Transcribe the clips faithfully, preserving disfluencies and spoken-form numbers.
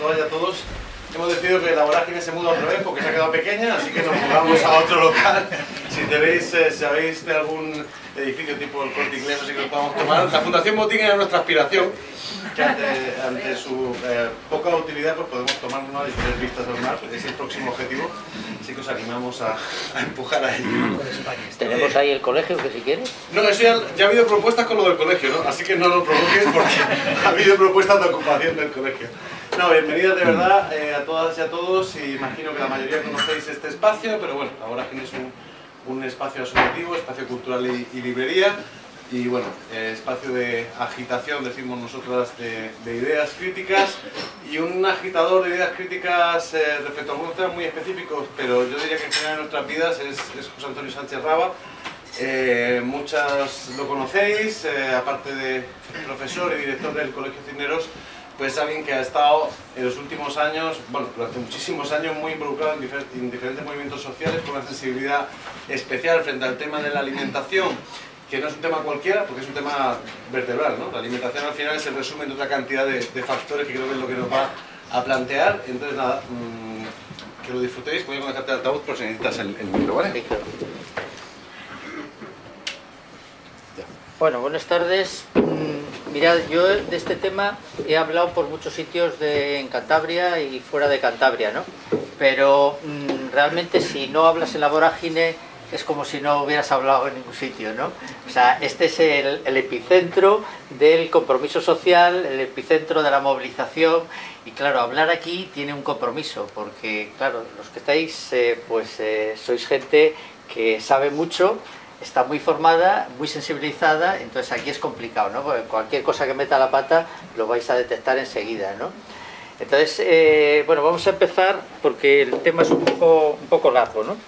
todas y a todos. Hemos decidido que la vorágine se muda otra vez porque se ha quedado pequeña, así que nos mudamos a otro local. Si tenéis, eh, sabéis de algún edificio tipo el Corte Inglés, así que lo podamos tomar. La Fundación Botín era nuestra aspiración, que ante, ante su eh, poca utilidad pues podemos tomarnos y tener vistas al mar. Es el próximo objetivo, así que os animamos a, a empujar a ello. Tenemos ahí el colegio, que si quieres. No, eso ya, ya ha habido propuestas con lo del colegio, ¿no? Así que no lo provoques porque ha habido propuestas de ocupación del colegio. No, bienvenidos de verdad eh, a todas y a todos, y imagino que la mayoría conocéis este espacio, pero bueno, la Vorágine es un, un espacio asociativo, espacio cultural y, y librería, y bueno, eh, espacio de agitación, decimos nosotras, de, de ideas críticas, y un agitador de ideas críticas eh, respecto a algunos temas muy específicos, pero yo diría que en general en nuestras vidas es, es José Antonio Sánchez Raba. Eh, muchas lo conocéis, eh, aparte de profesor y director del Colegio Cisneros, pues alguien que ha estado en los últimos años, bueno, durante muchísimos años muy involucrado en, difer en diferentes movimientos sociales, con una sensibilidad especial frente al tema de la alimentación, que no es un tema cualquiera, porque es un tema vertebral, ¿no? La alimentación al final es el resumen de otra cantidad de, de factores que creo que es lo que nos va a plantear. Entonces nada, mmm, que lo disfrutéis. Voy a conectarte al altavoz por si necesitas el, el micro, ¿vale? Sí, claro. Bueno, buenas tardes. Mirad, yo de este tema he hablado por muchos sitios de, en Cantabria y fuera de Cantabria, ¿no? Pero mmm, realmente si no hablas en la vorágine es como si no hubieras hablado en ningún sitio, ¿no? O sea, este es el, el epicentro del compromiso social, el epicentro de la movilización, y claro, hablar aquí tiene un compromiso, porque claro, los que estáis, eh, pues eh, sois gente que sabe mucho, está muy formada, muy sensibilizada, entonces aquí es complicado, ¿no? Porque cualquier cosa que meta la pata lo vais a detectar enseguida, ¿no? Entonces, eh, bueno, vamos a empezar porque el tema es un poco, un poco largo, ¿no?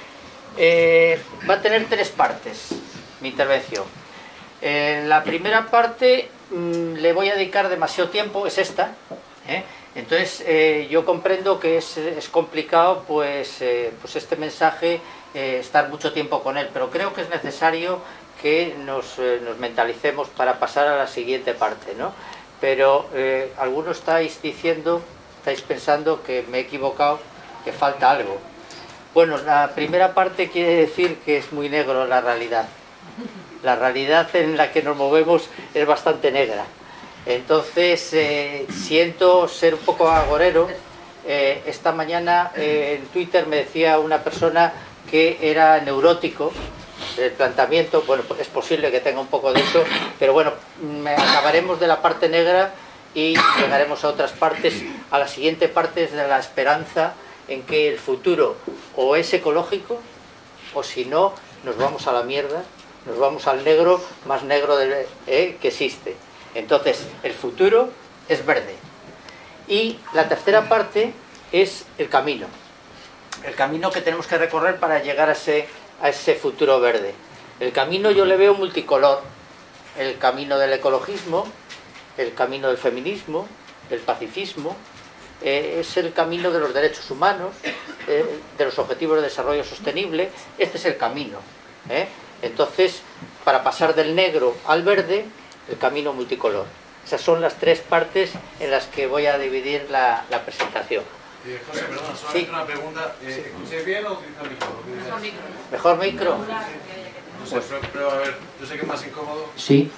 Eh, va a tener tres partes mi intervención. En eh, la primera parte mmm, le voy a dedicar demasiado tiempo, es esta, ¿eh? Entonces eh, yo comprendo que es, es complicado pues, eh, pues este mensaje eh, estar mucho tiempo con él, pero creo que es necesario que nos, eh, nos mentalicemos para pasar a la siguiente parte, ¿no? Pero eh, algunos estáis diciendo, estáis pensando que me he equivocado, que falta algo. Bueno, la primera parte quiere decir que es muy negro la realidad. La realidad en la que nos movemos es bastante negra. Entonces, eh, siento ser un poco agorero. Eh, esta mañana eh, en Twitter me decía una persona que era neurótico del planteamiento. Bueno, pues es posible que tenga un poco de eso, pero bueno, me acabaremos de la parte negra y llegaremos a otras partes. A la siguiente parte es de la esperanza en que el futuro o es ecológico, o si no, nos vamos a la mierda, nos vamos al negro más negro de, eh, que existe. Entonces, el futuro es verde. Y la tercera parte es el camino. El camino que tenemos que recorrer para llegar a ese, a ese futuro verde. El camino yo le veo multicolor. El camino del ecologismo, el camino del feminismo, del pacifismo, eh, es el camino de los derechos humanos, eh, de los objetivos de desarrollo sostenible. Este es el camino, ¿eh? Entonces, para pasar del negro al verde, el camino multicolor. Esas son las tres partes en las que voy a dividir la, la presentación. Eh, José, perdona, solamente sí. Una pregunta. Eh, ¿Escucháis bien o utiliza el micro? Mejor micro. ¿Mejor micro? No sé, pero, pero a ver, yo sé que es más incómodo. Sí.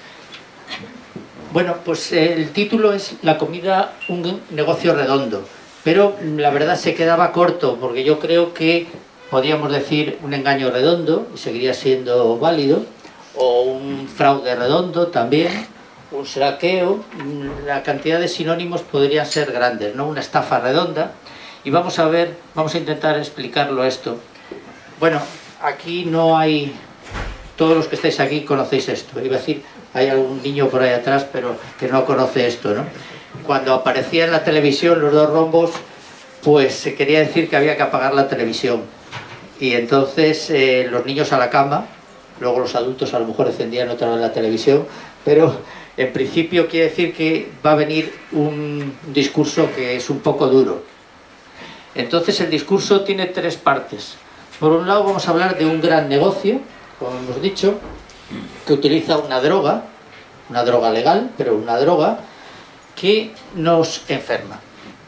Bueno, pues eh, el título es La comida, un negocio redondo. Pero la verdad se quedaba corto, porque yo creo que podríamos decir un engaño redondo, y seguiría siendo válido, o un fraude redondo también, un saqueo. La cantidad de sinónimos podrían ser grandes, ¿no? Una estafa redonda. Y vamos a ver, vamos a intentar explicarlo esto. Bueno, aquí no hay... Todos los que estáis aquí conocéis esto. Iba a decir, hay algún niño por ahí atrás, pero que no conoce esto, ¿no? Cuando aparecía en la televisión los dos rombos, pues se quería decir que había que apagar la televisión. Y entonces eh, los niños a la cama, luego los adultos a lo mejor encendían otra vez la televisión, pero en principio quiere decir que va a venir un discurso que es un poco duro. Entonces el discurso tiene tres partes. Por un lado vamos a hablar de un gran negocio, como hemos dicho, que utiliza una droga, una droga legal, pero una droga que nos enferma.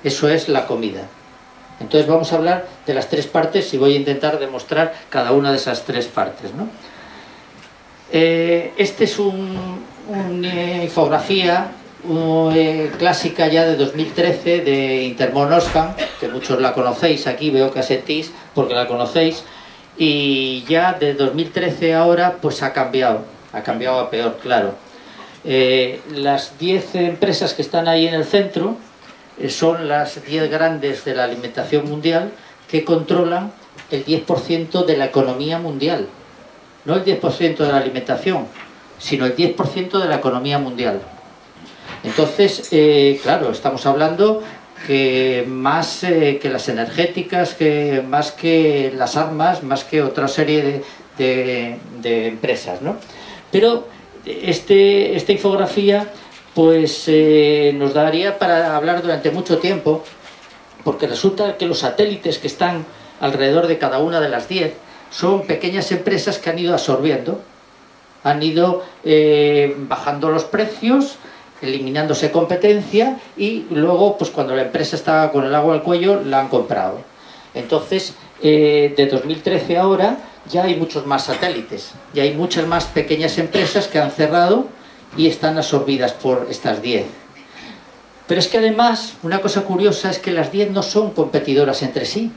Eso es la comida. Entonces vamos a hablar de las tres partes y voy a intentar demostrar cada una de esas tres partes, ¿no? Eh, este es un, una infografía un, eh, clásica ya de dos mil trece de Intermón Oxfam, que muchos la conocéis aquí, veo que asentís porque la conocéis, y ya de dos mil trece ahora pues ha cambiado, ha cambiado a peor, claro. Eh, las diez empresas que están ahí en el centro eh, son las diez grandes de la alimentación mundial que controlan el diez por ciento de la economía mundial. No el diez por ciento de la alimentación, sino el diez por ciento de la economía mundial. Entonces, eh, claro, estamos hablando que más eh, que las energéticas, que más que las armas, más que otra serie de, de, de empresas, ¿no? Pero este, esta infografía pues eh, nos daría para hablar durante mucho tiempo, porque resulta que los satélites que están alrededor de cada una de las diez son pequeñas empresas que han ido absorbiendo, han ido eh, bajando los precios, eliminándose competencia y luego, pues cuando la empresa estaba con el agua al cuello, la han comprado. Entonces, eh, de dos mil trece ahora ya hay muchos más satélites, ya hay muchas más pequeñas empresas que han cerrado y están absorbidas por estas diez. Pero es que además, una cosa curiosa es que las diez no son competidoras entre sí.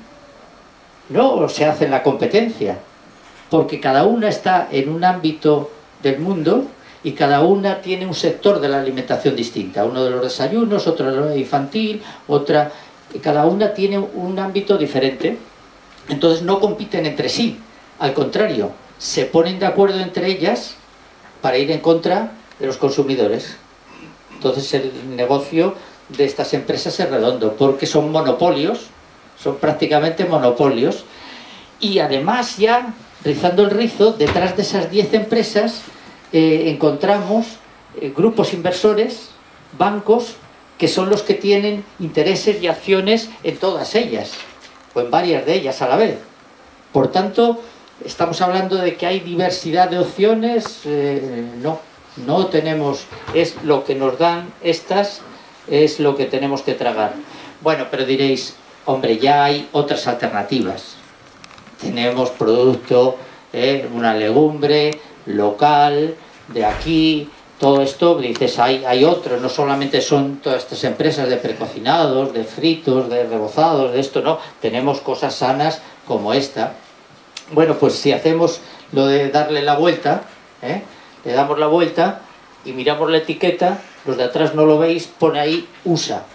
No se hace la competencia, porque cada una está en un ámbito del mundo y cada una tiene un sector de la alimentación distinta. Uno de los desayunos, otro de lo infantil, otra... y cada una tiene un ámbito diferente. Entonces no compiten entre sí, al contrario, se ponen de acuerdo entre ellas para ir en contra de los consumidores. Entonces el negocio de estas empresas es redondo, porque son monopolios, son prácticamente monopolios, y además ya, rizando el rizo, detrás de esas diez empresas eh, encontramos eh, grupos inversores, bancos, que son los que tienen intereses y acciones en todas ellas, o en varias de ellas a la vez. Por tanto, estamos hablando de que hay diversidad de opciones, eh, no, no tenemos, es lo que nos dan estas, es lo que tenemos que tragar. Bueno, pero diréis, hombre, ya hay otras alternativas. Tenemos producto, eh, una legumbre local, de aquí, todo esto, dices, hay, hay otros, no solamente son todas estas empresas de precocinados, de fritos, de rebozados, de esto, no, tenemos cosas sanas como esta. Bueno, pues si hacemos lo de darle la vuelta, ¿eh? le damos la vuelta y miramos la etiqueta, los de atrás no lo veis, pone ahí U S A.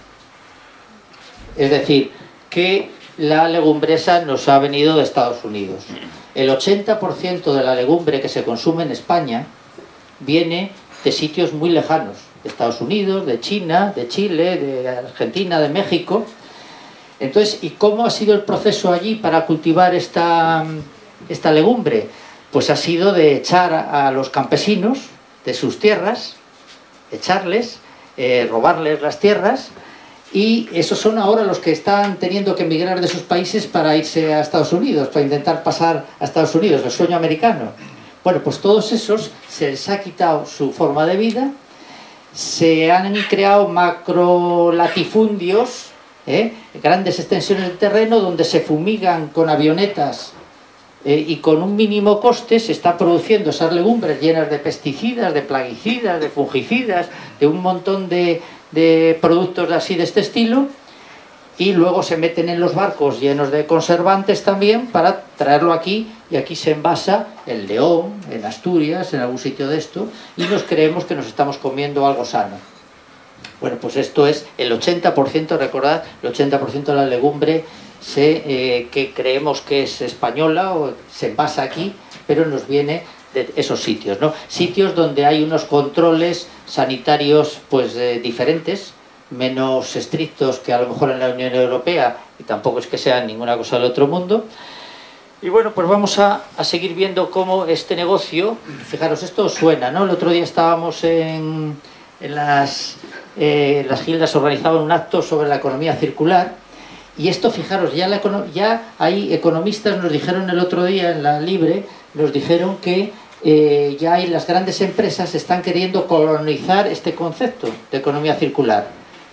Es decir, que la legumbresa nos ha venido de Estados Unidos. El ochenta por ciento de la legumbre que se consume en España viene de sitios muy lejanos, de Estados Unidos, de China, de Chile, de Argentina, de México. Entonces, ¿y cómo ha sido el proceso allí para cultivar esta, esta legumbre? Pues ha sido de echar a los campesinos de sus tierras, echarles, eh, robarles las tierras, y esos son ahora los que están teniendo que emigrar de sus países para irse a Estados Unidos, para intentar pasar a Estados Unidos, el sueño americano. Bueno, pues todos esos se les ha quitado su forma de vida, se han creado macrolatifundios, ¿eh? grandes extensiones de terreno donde se fumigan con avionetas eh, y con un mínimo coste se está produciendo esas legumbres llenas de pesticidas, de plaguicidas, de fungicidas, de un montón de, de productos así de este estilo, y luego se meten en los barcos llenos de conservantes también para traerlo aquí, y aquí se envasa en León, en Asturias, en algún sitio de esto, y nos creemos que nos estamos comiendo algo sano. Bueno, pues esto es el ochenta por ciento, recordad, el ochenta por ciento de la legumbre se, eh, que creemos que es española o se envasa aquí, pero nos viene de esos sitios, ¿no? Sitios donde hay unos controles sanitarios pues eh, diferentes, menos estrictos que a lo mejor en la Unión Europea, y tampoco es que sea ninguna cosa del otro mundo. Y bueno, pues vamos a, a seguir viendo cómo este negocio, fijaros, esto suena, ¿no? El otro día estábamos en, en las, eh, las gildas, organizaban un acto sobre la economía circular, y esto, fijaros, ya, la, ya hay economistas, nos dijeron el otro día en la Libre, nos dijeron que eh, ya hay las grandes empresas están queriendo colonizar este concepto de economía circular.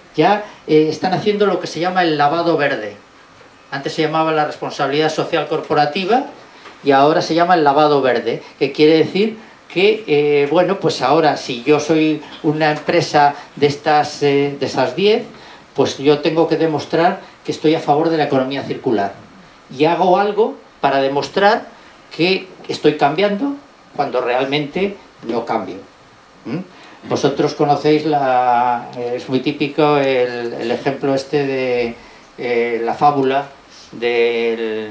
ya eh, están haciendo lo que se llama el lavado verde. Antes se llamaba la responsabilidad social corporativa y ahora se llama el lavado verde, que quiere decir que, eh, bueno, pues ahora si yo soy una empresa de estas eh, de esas diez, pues yo tengo que demostrar que estoy a favor de la economía circular. Y hago algo para demostrar que estoy cambiando cuando realmente no cambio. ¿Mm? Vosotros conocéis, la, es muy típico el, el ejemplo este de eh, la fábula del,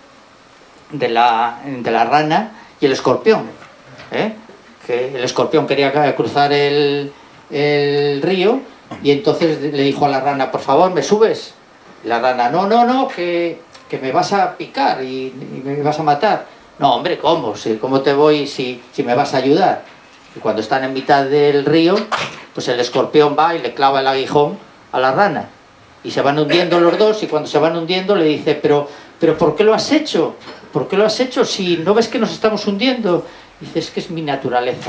de, la, de la rana y el escorpión. ¿eh? Que el escorpión quería cruzar el, el río y entonces le dijo a la rana, por favor, ¿me subes? Y la rana, no, no, no, que, que me vas a picar y, y me vas a matar. No, hombre, ¿cómo? Si, ¿Cómo te voy si, si me vas a ayudar? Y cuando están en mitad del río, pues el escorpión va y le clava el aguijón a la rana. Y se van hundiendo los dos y cuando se van hundiendo le dice, pero, pero ¿por qué lo has hecho? ¿Por qué lo has hecho si no ves que nos estamos hundiendo? Y dice, es que es mi naturaleza.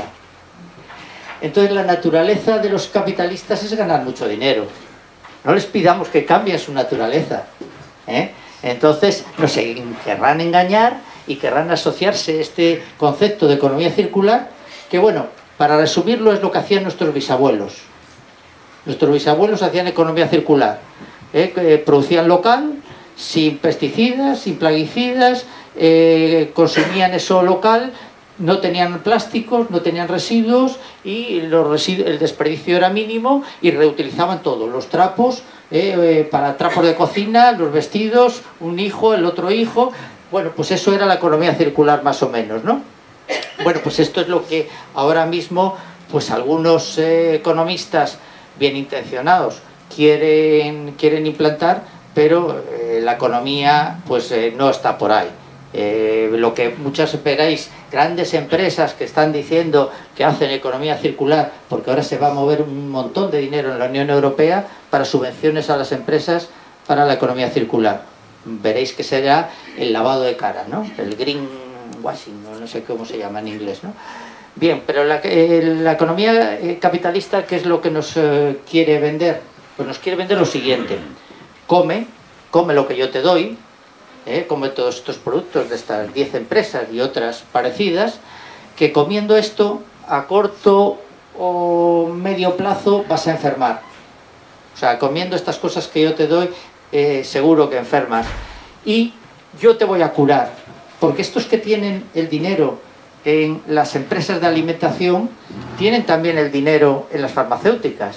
Entonces la naturaleza de los capitalistas es ganar mucho dinero. No les pidamos que cambien su naturaleza. ¿eh? Entonces nos querrán engañar y querrán asociarse este concepto de economía circular, que bueno, para resumirlo es lo que hacían nuestros bisabuelos. Nuestros bisabuelos hacían economía circular. ¿eh? Que producían local, sin pesticidas, sin plaguicidas, eh, consumían eso local, no tenían plásticos, no tenían residuos y los residu el desperdicio era mínimo y reutilizaban todo, los trapos, eh, eh, para trapos de cocina, los vestidos, un hijo, el otro hijo. Bueno, pues eso era la economía circular más o menos, ¿no? Bueno, pues esto es lo que ahora mismo pues algunos eh, economistas bien intencionados quieren, quieren implantar, pero eh, la economía pues eh, no está por ahí. Eh, lo que muchas veréis, grandes empresas que están diciendo que hacen economía circular, porque ahora se va a mover un montón de dinero en la Unión Europea para subvenciones a las empresas para la economía circular. Veréis que será el lavado de cara, ¿no? El greenwashing, no sé cómo se llama en inglés, ¿no? Bien, pero la, eh, la economía capitalista, ¿qué es lo que nos eh, quiere vender? Pues nos quiere vender lo siguiente: come, come lo que yo te doy, ¿eh? Come todos estos productos de estas diez empresas y otras parecidas, que comiendo esto a corto o medio plazo vas a enfermar. O sea, comiendo estas cosas que yo te doy, eh, seguro que enfermas. Y yo te voy a curar, porque estos que tienen el dinero en las empresas de alimentación tienen también el dinero en las farmacéuticas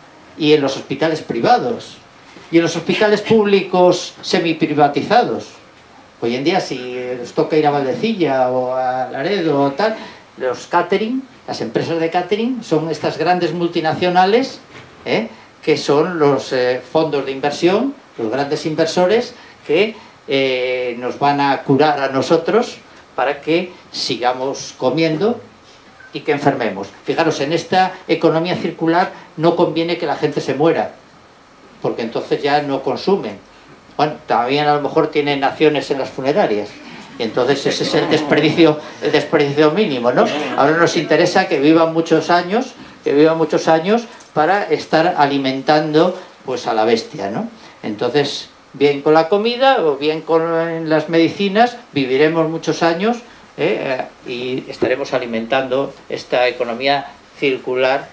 y en los hospitales privados y en los hospitales públicos semiprivatizados. Hoy en día, si os toca ir a Valdecilla o a Laredo o tal, los catering, las empresas de catering son estas grandes multinacionales, ¿eh? que son los eh, fondos de inversión, los grandes inversores que eh, nos van a curar a nosotros para que sigamos comiendo y que enfermemos. Fijaros, en esta economía circular no conviene que la gente se muera, porque entonces ya no consumen. Bueno, también a lo mejor tienen acciones en las funerarias, y entonces ese es el desperdicio, el desperdicio mínimo, ¿no? Ahora nos interesa que vivan muchos años, que vivan muchos años para estar alimentando pues a la bestia, ¿no? Entonces, bien con la comida o bien con las medicinas, viviremos muchos años ¿eh? y estaremos alimentando esta economía circular.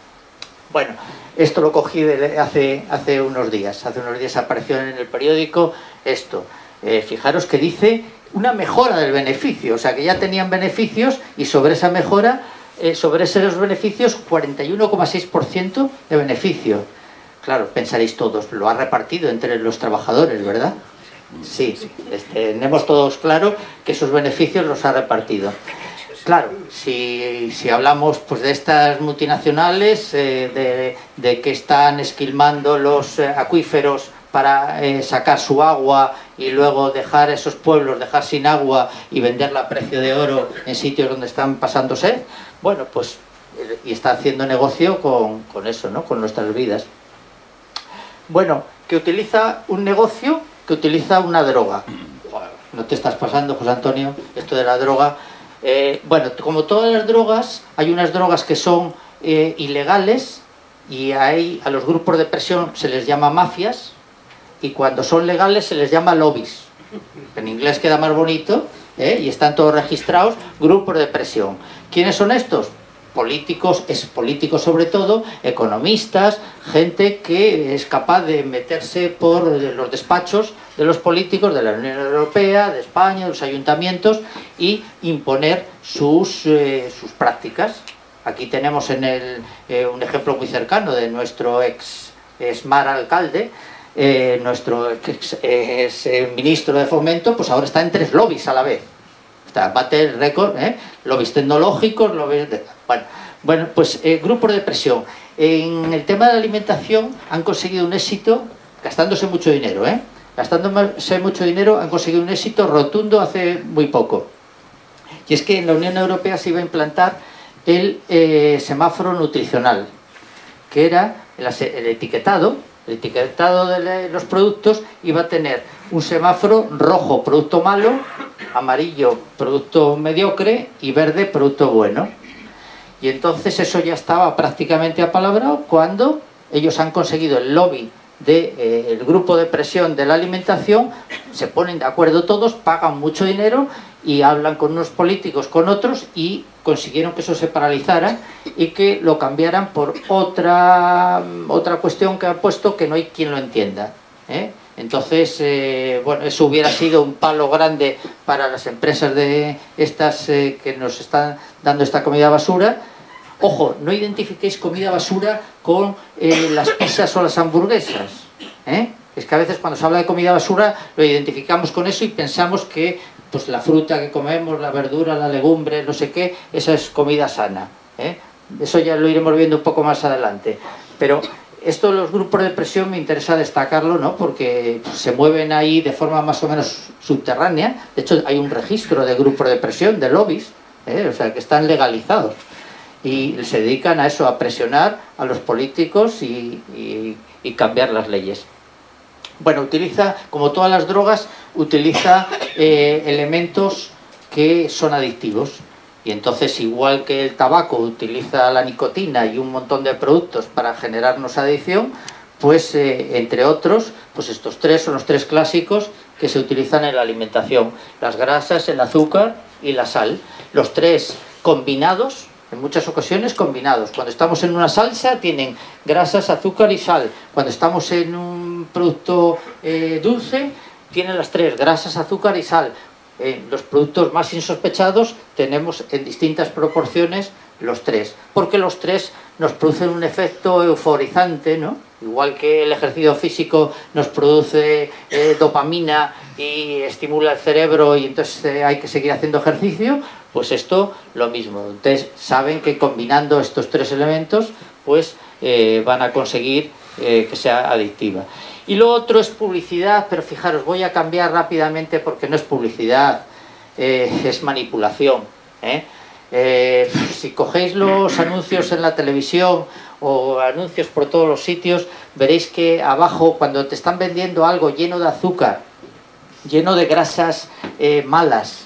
Bueno, esto lo cogí de hace, hace unos días, hace unos días apareció en el periódico esto. Eh, fijaros que dice una mejora del beneficio, o sea que ya tenían beneficios y sobre esa mejora, eh, sobre esos beneficios, cuarenta y uno coma seis por ciento de beneficio. Claro, pensaréis todos, lo ha repartido entre los trabajadores, ¿verdad? Sí, sí. Este, tenemos todos claro que esos beneficios los ha repartido. Claro, si, si hablamos pues, de estas multinacionales, eh, de, de que están esquilmando los eh, acuíferos para eh, sacar su agua y luego dejar esos pueblos, dejar sin agua y venderla a precio de oro en sitios donde están pasando sed, bueno, pues, eh, y está haciendo negocio con, con eso, ¿no? Con nuestras vidas. Bueno, que utiliza un negocio, que utiliza una droga. No te estás pasando, José Antonio, esto de la droga. Eh, bueno, como todas las drogas, hay unas drogas que son eh, ilegales y ahí a los grupos de presión se les llama mafias, y cuando son legales se les llama lobbies. En inglés queda más bonito, ¿eh? Y están todos registrados, grupos de presión. ¿Quiénes son estos? Políticos, es políticos sobre todo, economistas, gente que es capaz de meterse por los despachos de los políticos de la Unión Europea, de España, de los ayuntamientos, y imponer sus, eh, sus prácticas. Aquí tenemos en el, eh, un ejemplo muy cercano de nuestro ex Esmar alcalde, eh, nuestro ex, ex eh, ministro de Fomento, pues ahora está en tres lobbies a la vez. Está, bate el récord, ¿eh? Lobbies tecnológicos, lobbies de... Bueno, bueno pues eh, grupos de presión. En el tema de la alimentación han conseguido un éxito, gastándose mucho dinero, ¿eh? Gastándose mucho dinero, han conseguido un éxito rotundo hace muy poco. Y es que en la Unión Europea se iba a implantar el eh, semáforo nutricional, que era el, el etiquetado, el etiquetado de los productos iba a tener un semáforo rojo, producto malo, amarillo, producto mediocre, y verde, producto bueno. Y entonces eso ya estaba prácticamente apalabrado cuando ellos han conseguido el lobby del de, eh, grupo de presión de la alimentación, se ponen de acuerdo todos, pagan mucho dinero y hablan con unos políticos, con otros, y consiguieron que eso se paralizara y que lo cambiaran por otra, otra cuestión que han puesto que no hay quien lo entienda, ¿eh? Entonces, eh, bueno, eso hubiera sido un palo grande para las empresas de estas eh, que nos están dando esta comida basura. Ojo, no identifiquéis comida basura con eh, las pizzas o las hamburguesas, ¿eh? Es que a veces cuando se habla de comida basura lo identificamos con eso y pensamos que pues, la fruta que comemos, la verdura, la legumbre, no sé qué, esa es comida sana, ¿eh? Eso ya lo iremos viendo un poco más adelante. Pero esto de los grupos de presión me interesa destacarlo, ¿no? Porque se mueven ahí de forma más o menos subterránea. De hecho, hay un registro de grupos de presión, de lobbies, ¿eh? O sea, que están legalizados. Y se dedican a eso, a presionar a los políticos y, y, y cambiar las leyes. Bueno, utiliza, como todas las drogas, utiliza eh, elementos que son adictivos. Y entonces, igual que el tabaco utiliza la nicotina y un montón de productos para generarnos adicción, pues eh, entre otros, pues estos tres son los tres clásicos que se utilizan en la alimentación: las grasas, el azúcar y la sal. Los tres combinados, en muchas ocasiones combinados. Cuando estamos en una salsa tienen grasas, azúcar y sal. Cuando estamos en un producto eh, dulce tienen las tres, grasas, azúcar y sal. En los productos más insospechados tenemos en distintas proporciones los tres, porque los tres nos producen un efecto euforizante, ¿no? Igual que el ejercicio físico nos produce eh, dopamina y estimula el cerebro y entonces eh, hay que seguir haciendo ejercicio, pues esto lo mismo. Entonces saben que combinando estos tres elementos pues eh, van a conseguir eh, que sea adictiva. Y lo otro es publicidad, pero fijaros, voy a cambiar rápidamente porque no es publicidad, eh, es manipulación, ¿eh? Eh, si cogéis los anuncios en la televisión o anuncios por todos los sitios, veréis que abajo, cuando te están vendiendo algo lleno de azúcar, lleno de grasas eh, malas,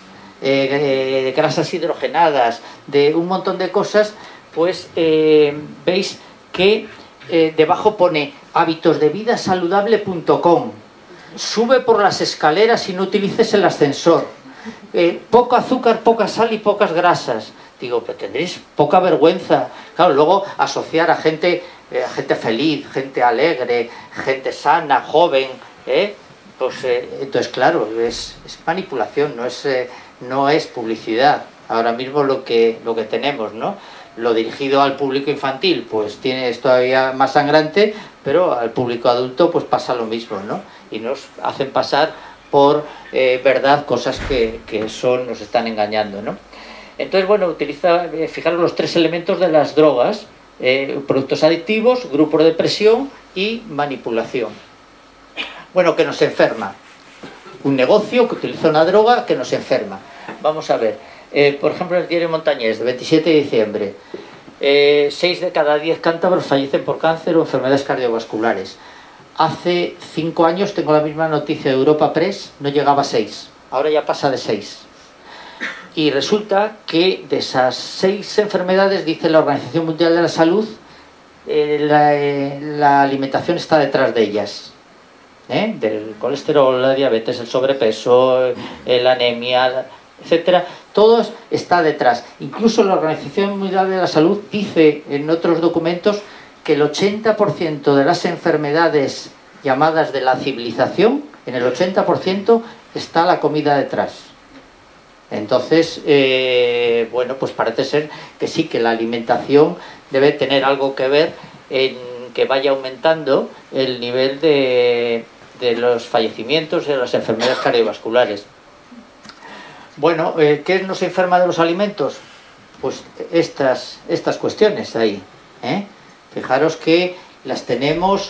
eh, de grasas hidrogenadas, de un montón de cosas, pues eh, veis que eh, debajo pone hábitos de vida saludable punto com, sube por las escaleras y no utilices el ascensor, eh, poco azúcar, poca sal y pocas grasas. Digo, pero tendréis poca vergüenza. Claro, luego asociar a gente, eh, a gente feliz, gente alegre, gente sana, joven, ¿eh? Pues eh, entonces claro, es, es manipulación, no es, eh, no es publicidad. Ahora mismo lo que, lo que tenemos, ¿no? Lo dirigido al público infantil, pues tiene es todavía más sangrante, pero al público adulto pues pasa lo mismo, ¿no? Y nos hacen pasar por eh, verdad cosas que, que son, nos están engañando, ¿no? Entonces, bueno, utiliza, eh, fijaros los tres elementos de las drogas, eh, productos adictivos, grupos de presión y manipulación. Bueno, que nos enferma. Un negocio que utiliza una droga que nos enferma. Vamos a ver, eh, por ejemplo, el diario Montañés, de veintisiete de diciembre, eh, seis de cada diez cántabros fallecen por cáncer o enfermedades cardiovasculares. Hace cinco años, tengo la misma noticia de Europa Press, no llegaba a seis, ahora ya pasa de seis. Y resulta que de esas seis enfermedades, dice la Organización Mundial de la Salud, eh, la, eh, la alimentación está detrás de ellas. ¿Eh? Del colesterol, la diabetes, el sobrepeso, eh, la anemia, etcétera, todo está detrás. Incluso la Organización Mundial de la Salud dice en otros documentos que el ochenta por ciento de las enfermedades llamadas de la civilización, en el ochenta por ciento está la comida detrás. Entonces, eh, bueno, pues parece ser que sí, que la alimentación debe tener algo que ver en que vaya aumentando el nivel de, de los fallecimientos de las enfermedades cardiovasculares. Bueno, eh, ¿qué nos enferma de los alimentos? Pues estas, estas cuestiones ahí, ¿eh? Fijaros que las tenemos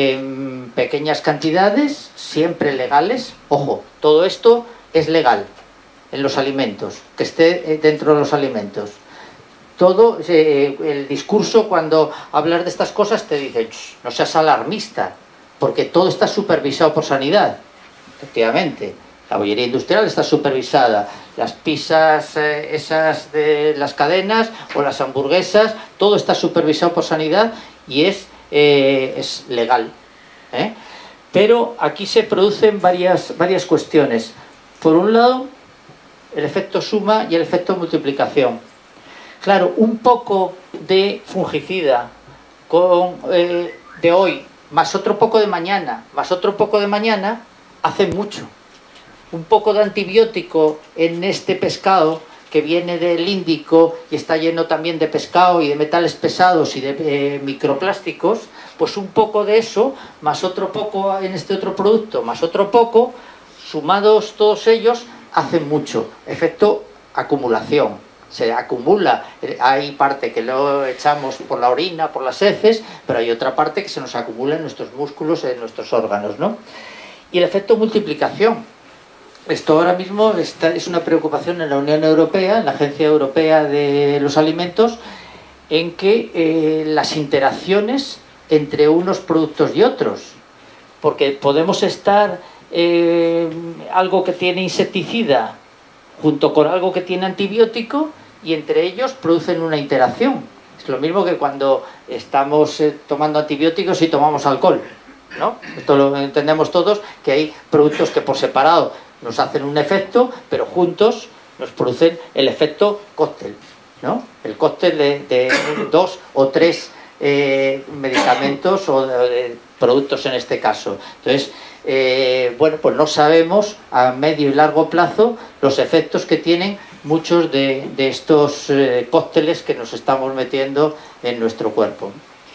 en pequeñas cantidades, siempre legales. Ojo, todo esto es legal en los alimentos, que esté dentro de los alimentos. Todo, eh, el discurso cuando hablas de estas cosas te dicen, no seas alarmista, porque todo está supervisado por sanidad. Efectivamente, la bollería industrial está supervisada, las pizzas eh, esas de las cadenas o las hamburguesas, todo está supervisado por sanidad y es, eh, es legal, ¿eh? Pero aquí se producen varias, varias cuestiones. Por un lado, el efecto suma y el efecto multiplicación. Claro, un poco de fungicida con, eh, de hoy, más otro poco de mañana, más otro poco de mañana, hace mucho. Un poco de antibiótico en este pescado que viene del Índico y está lleno también de pescado y de metales pesados y de eh, microplásticos, pues un poco de eso, más otro poco en este otro producto, más otro poco, sumados todos ellos, hacen mucho. Efecto acumulación. Se acumula, hay parte que lo echamos por la orina, por las heces, pero hay otra parte que se nos acumula en nuestros músculos, en nuestros órganos, ¿no? Y el efecto multiplicación. Esto ahora mismo está, es una preocupación en la Unión Europea, en la Agencia Europea de los Alimentos, en que eh, las interacciones entre unos productos y otros, porque podemos estar eh, algo que tiene insecticida junto con algo que tiene antibiótico y entre ellos producen una interacción. Es lo mismo que cuando estamos eh, tomando antibióticos y tomamos alcohol, ¿no? Esto lo entendemos todos, que hay productos que por separado nos hacen un efecto, pero juntos nos producen el efecto cóctel, ¿no? El cóctel de, de dos o tres eh, medicamentos o de, de productos en este caso. Entonces, eh, bueno, pues no sabemos a medio y largo plazo los efectos que tienen muchos de, de estos eh, cócteles que nos estamos metiendo en nuestro cuerpo.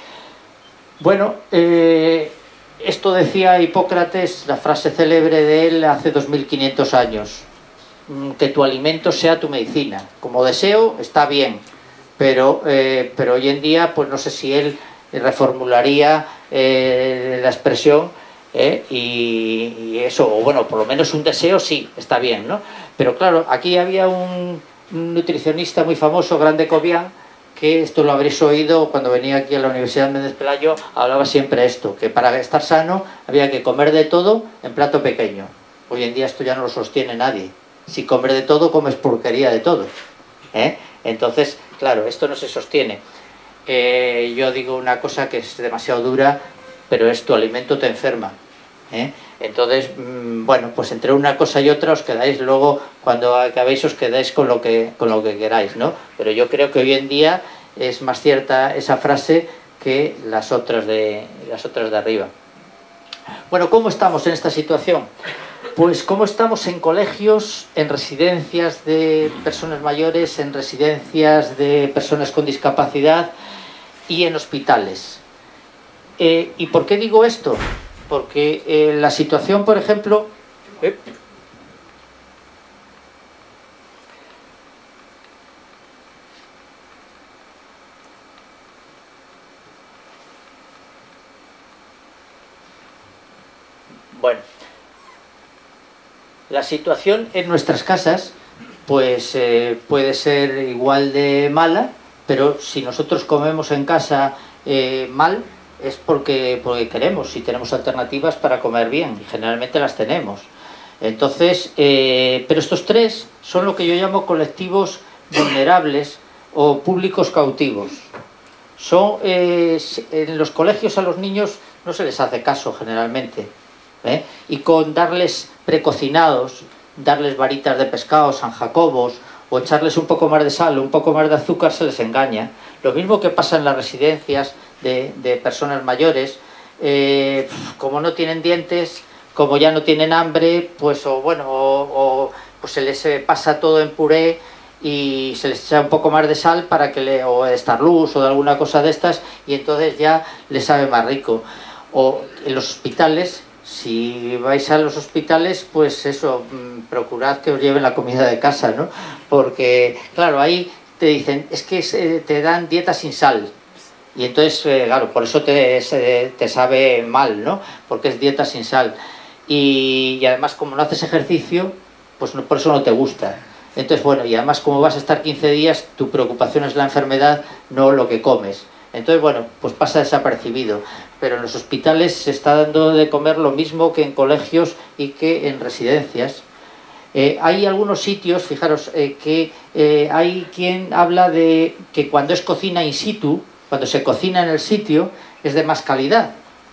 Bueno, eh, esto decía Hipócrates, la frase célebre de él hace dos mil quinientos años, que tu alimento sea tu medicina. Como deseo está bien, pero, eh, pero hoy en día pues no sé si él reformularía eh, la expresión eh, y, y eso, o bueno, por lo menos un deseo sí, está bien, ¿no? Pero claro, aquí había un, un nutricionista muy famoso, Grande Cobian, que esto lo habréis oído cuando venía aquí a la Universidad Méndez Pelayo, hablaba siempre esto, que para estar sano había que comer de todo en plato pequeño. Hoy en día esto ya no lo sostiene nadie. Si comes de todo, comes porquería de todo, ¿eh? Entonces, claro, esto no se sostiene. Eh, yo digo una cosa que es demasiado dura, pero es tu alimento te enferma, ¿eh? Entonces, mmm, bueno, pues entre una cosa y otra os quedáis luego, cuando acabéis os quedáis con lo que, con lo que queráis, ¿no? Pero yo creo que hoy en día es más cierta esa frase que las otras de, las otras de arriba. Bueno, ¿cómo estamos en esta situación? Pues cómo estamos en colegios, en residencias de personas mayores, en residencias de personas con discapacidad y en hospitales. Eh, ¿Y por qué digo esto? Porque eh, la situación, por ejemplo... Eh, bueno, la situación en nuestras casas pues eh, puede ser igual de mala, pero si nosotros comemos en casa eh, mal, es porque, porque queremos, si tenemos alternativas para comer bien, y generalmente las tenemos. Entonces, eh, pero estos tres son lo que yo llamo colectivos vulnerables o públicos cautivos. son eh, en los colegios a los niños no se les hace caso generalmente, ¿eh? Y con darles precocinados, darles varitas de pescado, San Jacobos, o echarles un poco más de sal, un poco más de azúcar, se les engaña. Lo mismo que pasa en las residencias de, de personas mayores, eh, como no tienen dientes, como ya no tienen hambre, pues o bueno, o, o pues se les pasa todo en puré y se les echa un poco más de sal para que le, o de Starluz o de alguna cosa de estas, y entonces ya les sabe más rico. O en los hospitales, si vais a los hospitales, pues eso, procurad que os lleven la comida de casa, ¿no? Porque, claro, ahí te dicen, es que te dan dieta sin sal. Y entonces, eh, claro, por eso te, te sabe mal, ¿no? Porque es dieta sin sal. Y, y además, como no haces ejercicio, pues no, por eso no te gusta. Entonces, bueno, y además, como vas a estar quince días, tu preocupación es la enfermedad, no lo que comes. Entonces, bueno, pues pasa desapercibido. Pero en los hospitales se está dando de comer lo mismo que en colegios y que en residencias. Eh, hay algunos sitios, fijaros, eh, que eh, hay quien habla de que cuando es cocina in situ, cuando se cocina en el sitio, es de más calidad.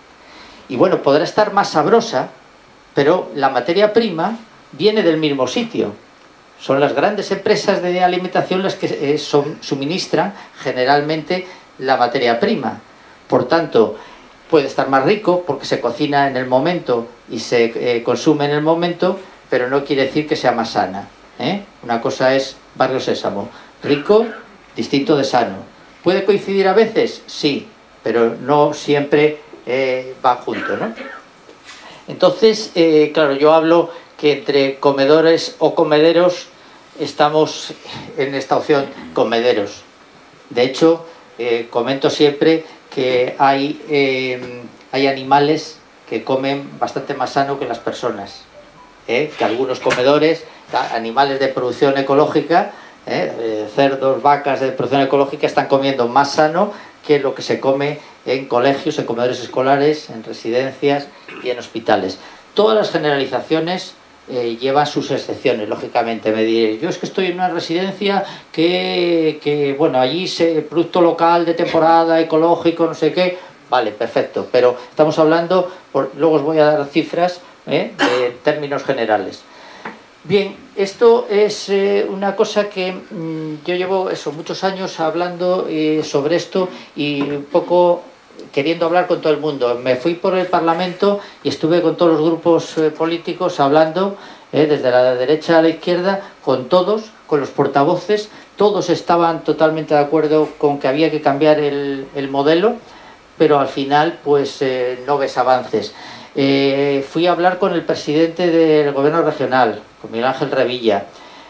Y bueno, podrá estar más sabrosa, pero la materia prima viene del mismo sitio. Son las grandes empresas de alimentación las que eh, son, suministran generalmente la materia prima. Por tanto, puede estar más rico porque se cocina en el momento y se eh, consume en el momento, pero no quiere decir que sea más sana, ¿eh? Una cosa es Barrio Sésamo, rico, distinto de sano. ¿Puede coincidir a veces? Sí, pero no siempre eh, va junto, ¿no? Entonces, eh, claro, yo hablo que entre comedores o comederos estamos en esta opción comederos. De hecho, eh, comento siempre que hay, eh, hay animales que comen bastante más sano que las personas, ¿eh? Que algunos comedores, animales de producción ecológica, ¿eh? Eh, cerdos, vacas de producción ecológica, están comiendo más sano que lo que se come en colegios, en comedores escolares, en residencias y en hospitales. Todas las generalizaciones eh, llevan sus excepciones, lógicamente. Me diréis, yo es que estoy en una residencia que, que bueno, allí se producto local, de temporada, ecológico, no sé qué. Vale, perfecto, pero estamos hablando, por, luego os voy a dar cifras, ¿eh? De términos generales. Bien, esto es eh, una cosa que mmm, yo llevo eso, muchos años hablando eh, sobre esto y un poco queriendo hablar con todo el mundo. Me fui por el Parlamento y estuve con todos los grupos eh, políticos hablando, eh, desde la derecha a la izquierda, con todos, con los portavoces. Todos estaban totalmente de acuerdo con que había que cambiar el, el modelo, pero al final pues eh, no ves avances. Eh, fui a hablar con el presidente del gobierno regional, con Miguel Ángel Revilla.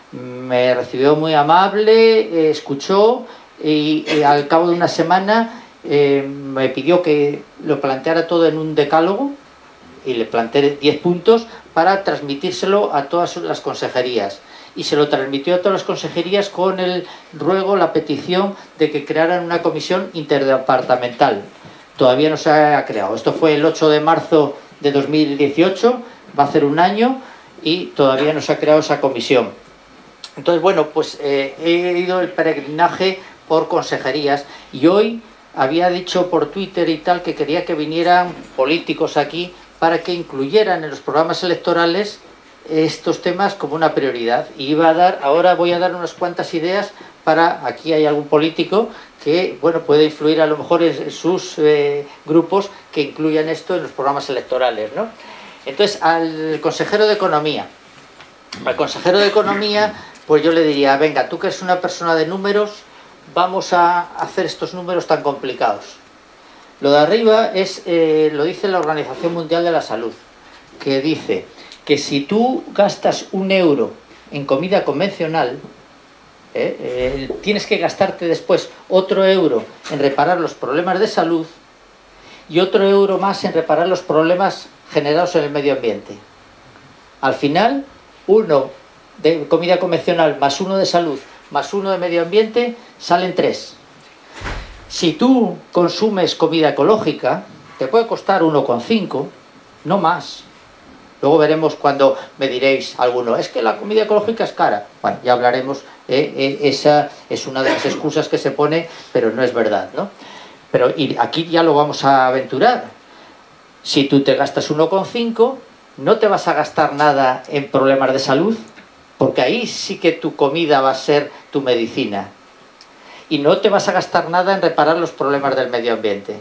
Me recibió muy amable, eh, escuchó y, y al cabo de una semana eh, me pidió que lo planteara todo en un decálogo y le planteé diez puntos para transmitírselo a todas las consejerías. Y se lo transmitió a todas las consejerías con el ruego, la petición de que crearan una comisión interdepartamental. Todavía no se ha creado. Esto fue el ocho de marzo de dos mil dieciocho, va a ser un año y todavía no se ha creado esa comisión. Entonces, bueno, pues eh, he ido el peregrinaje por consejerías y hoy había dicho por Twitter y tal que quería que vinieran políticos aquí para que incluyeran en los programas electorales estos temas como una prioridad. Y iba a dar, ahora voy a dar unas cuantas ideas para, aquí hay algún político que, bueno, puede influir a lo mejor en sus eh, grupos que incluyan esto en los programas electorales, ¿no? Entonces, al consejero de Economía, al consejero de Economía, pues yo le diría, venga, tú que eres una persona de números, vamos a hacer estos números tan complicados. Lo de arriba es, eh, lo dice la Organización Mundial de la Salud, que dice que si tú gastas un euro en comida convencional, eh, eh, tienes que gastarte después otro euro en reparar los problemas de salud y otro euro más en reparar los problemas generados en el medio ambiente. Al final, uno de comida convencional más uno de salud más uno de medio ambiente salen tres. Si tú consumes comida ecológica, te puede costar uno coma cinco, no más. Luego veremos cuando me diréis alguno, es que la comida ecológica es cara. Bueno, ya hablaremos, eh, eh, esa es una de las excusas que se pone, pero no es verdad, ¿no? Pero y aquí ya lo vamos a aventurar. Si tú te gastas uno coma cinco, no te vas a gastar nada en problemas de salud, porque ahí sí que tu comida va a ser tu medicina. Y no te vas a gastar nada en reparar los problemas del medio ambiente.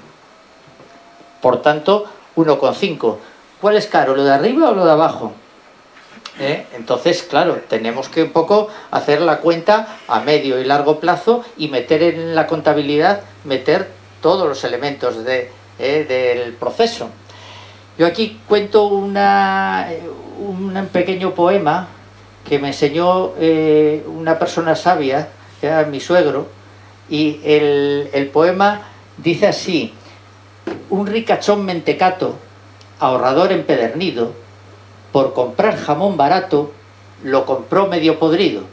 Por tanto, uno coma cinco. ¿Cuál es caro, lo de arriba o lo de abajo? ¿Eh? Entonces, claro, tenemos que un poco hacer la cuenta a medio y largo plazo y meter en la contabilidad, meter todos los elementos de, eh, del proceso. Yo aquí cuento una, un pequeño poema que me enseñó eh, una persona sabia, que era mi suegro, y el, el poema dice así: un ricachón mentecato, ahorrador empedernido, por comprar jamón barato, lo compró medio podrido.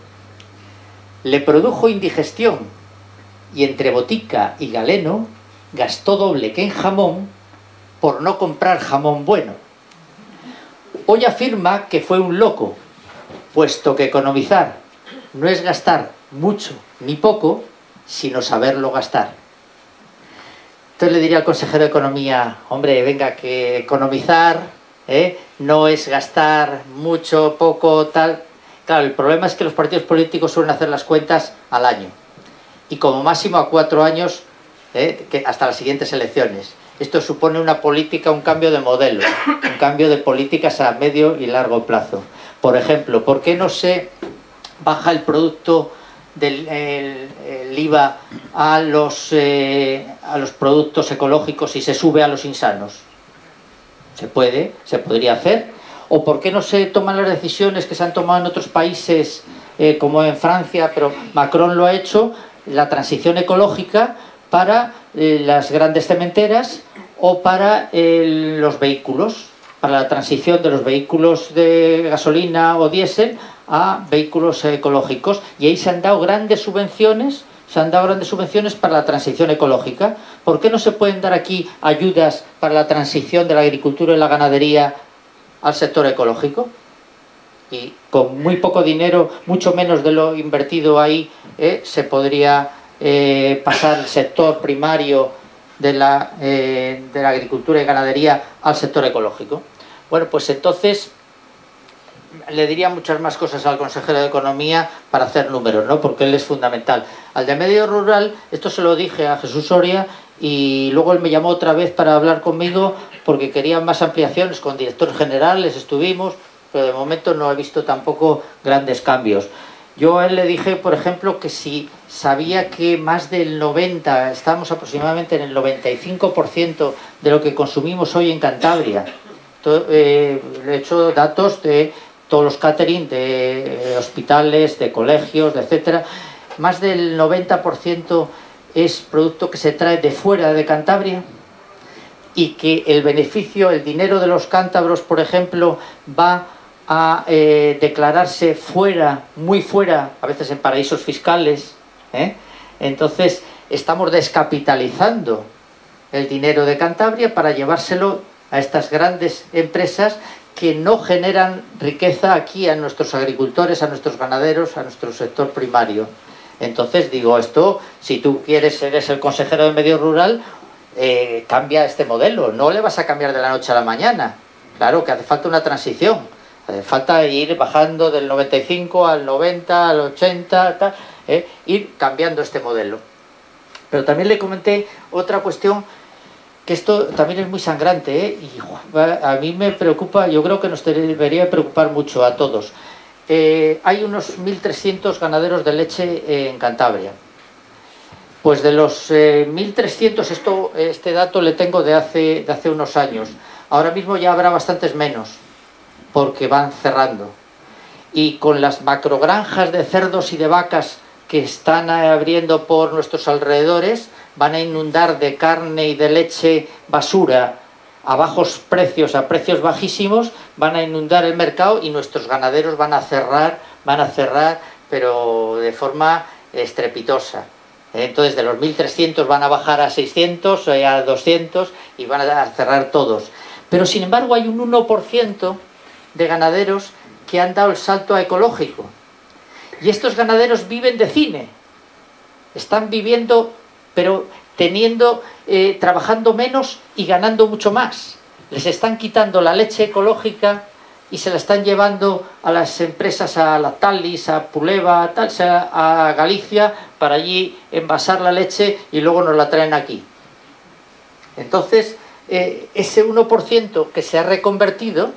Le produjo indigestión, y entre botica y galeno, gastó doble que en jamón, por no comprar jamón bueno. Hoy afirma que fue un loco, puesto que economizar no es gastar mucho ni poco, sino saberlo gastar. Entonces le diría al consejero de Economía: hombre, venga, que economizar ¿eh? no es gastar mucho, poco, tal. Claro, el problema es que los partidos políticos suelen hacer las cuentas al año, y como máximo a cuatro años, ¿eh? que hasta las siguientes elecciones. Esto supone una política, un cambio de modelo, un cambio de políticas a medio y largo plazo. Por ejemplo, ¿por qué no se baja el producto del el, el I V A a los, eh, a los productos ecológicos y se sube a los insanos? Se puede, se podría hacer. ¿O por qué no se toman las decisiones que se han tomado en otros países, eh, como en Francia, pero Macron lo ha hecho, la transición ecológica para eh, las grandes cementeras o para eh, los vehículos, para la transición de los vehículos de gasolina o diésel a vehículos ecológicos? Y ahí se han dado grandes subvenciones, se han dado grandes subvenciones para la transición ecológica. ¿Por qué no se pueden dar aquí ayudas para la transición de la agricultura y la ganadería al sector ecológico? Y con muy poco dinero, mucho menos de lo invertido ahí, eh, se podría eh, pasar el sector primario de la, eh, de la agricultura y ganadería al sector ecológico. Bueno, pues entonces le diría muchas más cosas al consejero de Economía para hacer números, ¿no? Porque él es fundamental. Al de medio rural, esto se lo dije a Jesús Soria, y luego él me llamó otra vez para hablar conmigo porque quería más ampliaciones, con directores generales estuvimos, pero de momento no he visto tampoco grandes cambios. Yo a él le dije, por ejemplo, que si sabía que más del noventa, estamos aproximadamente en el noventa y cinco por ciento de lo que consumimos hoy en Cantabria. Todo, eh, le he hecho datos de todos los catering de eh, hospitales, de colegios, de etcétera. Más del noventa por ciento es producto que se trae de fuera de Cantabria, y que el beneficio, el dinero de los cántabros, por ejemplo, va a eh, declararse fuera, muy fuera, a veces en paraísos fiscales, ¿eh? Entonces estamos descapitalizando el dinero de Cantabria para llevárselo a estas grandes empresas que no generan riqueza aquí a nuestros agricultores, a nuestros ganaderos, a nuestro sector primario. Entonces digo, esto, si tú quieres, eres el consejero de Medio Rural, eh, cambia este modelo, no le vas a cambiar de la noche a la mañana. Claro que hace falta una transición, hace falta ir bajando del noventa y cinco al noventa, al ochenta, tal, eh, ir cambiando este modelo. Pero también le comenté otra cuestión, que esto también es muy sangrante, ¿eh? Y a mí me preocupa, yo creo que nos debería preocupar mucho a todos. Eh, hay unos mil trescientos ganaderos de leche en Cantabria. Pues de los eh, mil trescientos, esto, este dato le tengo de hace, de hace unos años. Ahora mismo ya habrá bastantes menos, porque van cerrando. Y con las macrogranjas de cerdos y de vacas que están abriendo por nuestros alrededores, van a inundar de carne y de leche basura a bajos precios, a precios bajísimos, van a inundar el mercado y nuestros ganaderos van a cerrar, van a cerrar, pero de forma estrepitosa. Entonces de los mil trescientos van a bajar a seiscientos, a doscientos y van a cerrar todos. Pero sin embargo hay un uno por ciento de ganaderos que han dado el salto a ecológico. Y estos ganaderos viven de cine. Están viviendo, pero teniendo, eh, trabajando menos y ganando mucho más. Les están quitando la leche ecológica y se la están llevando a las empresas, a Lactalis, a Puleva, a, tal, a Galicia, para allí envasar la leche y luego nos la traen aquí. Entonces, eh, ese uno por ciento que se ha reconvertido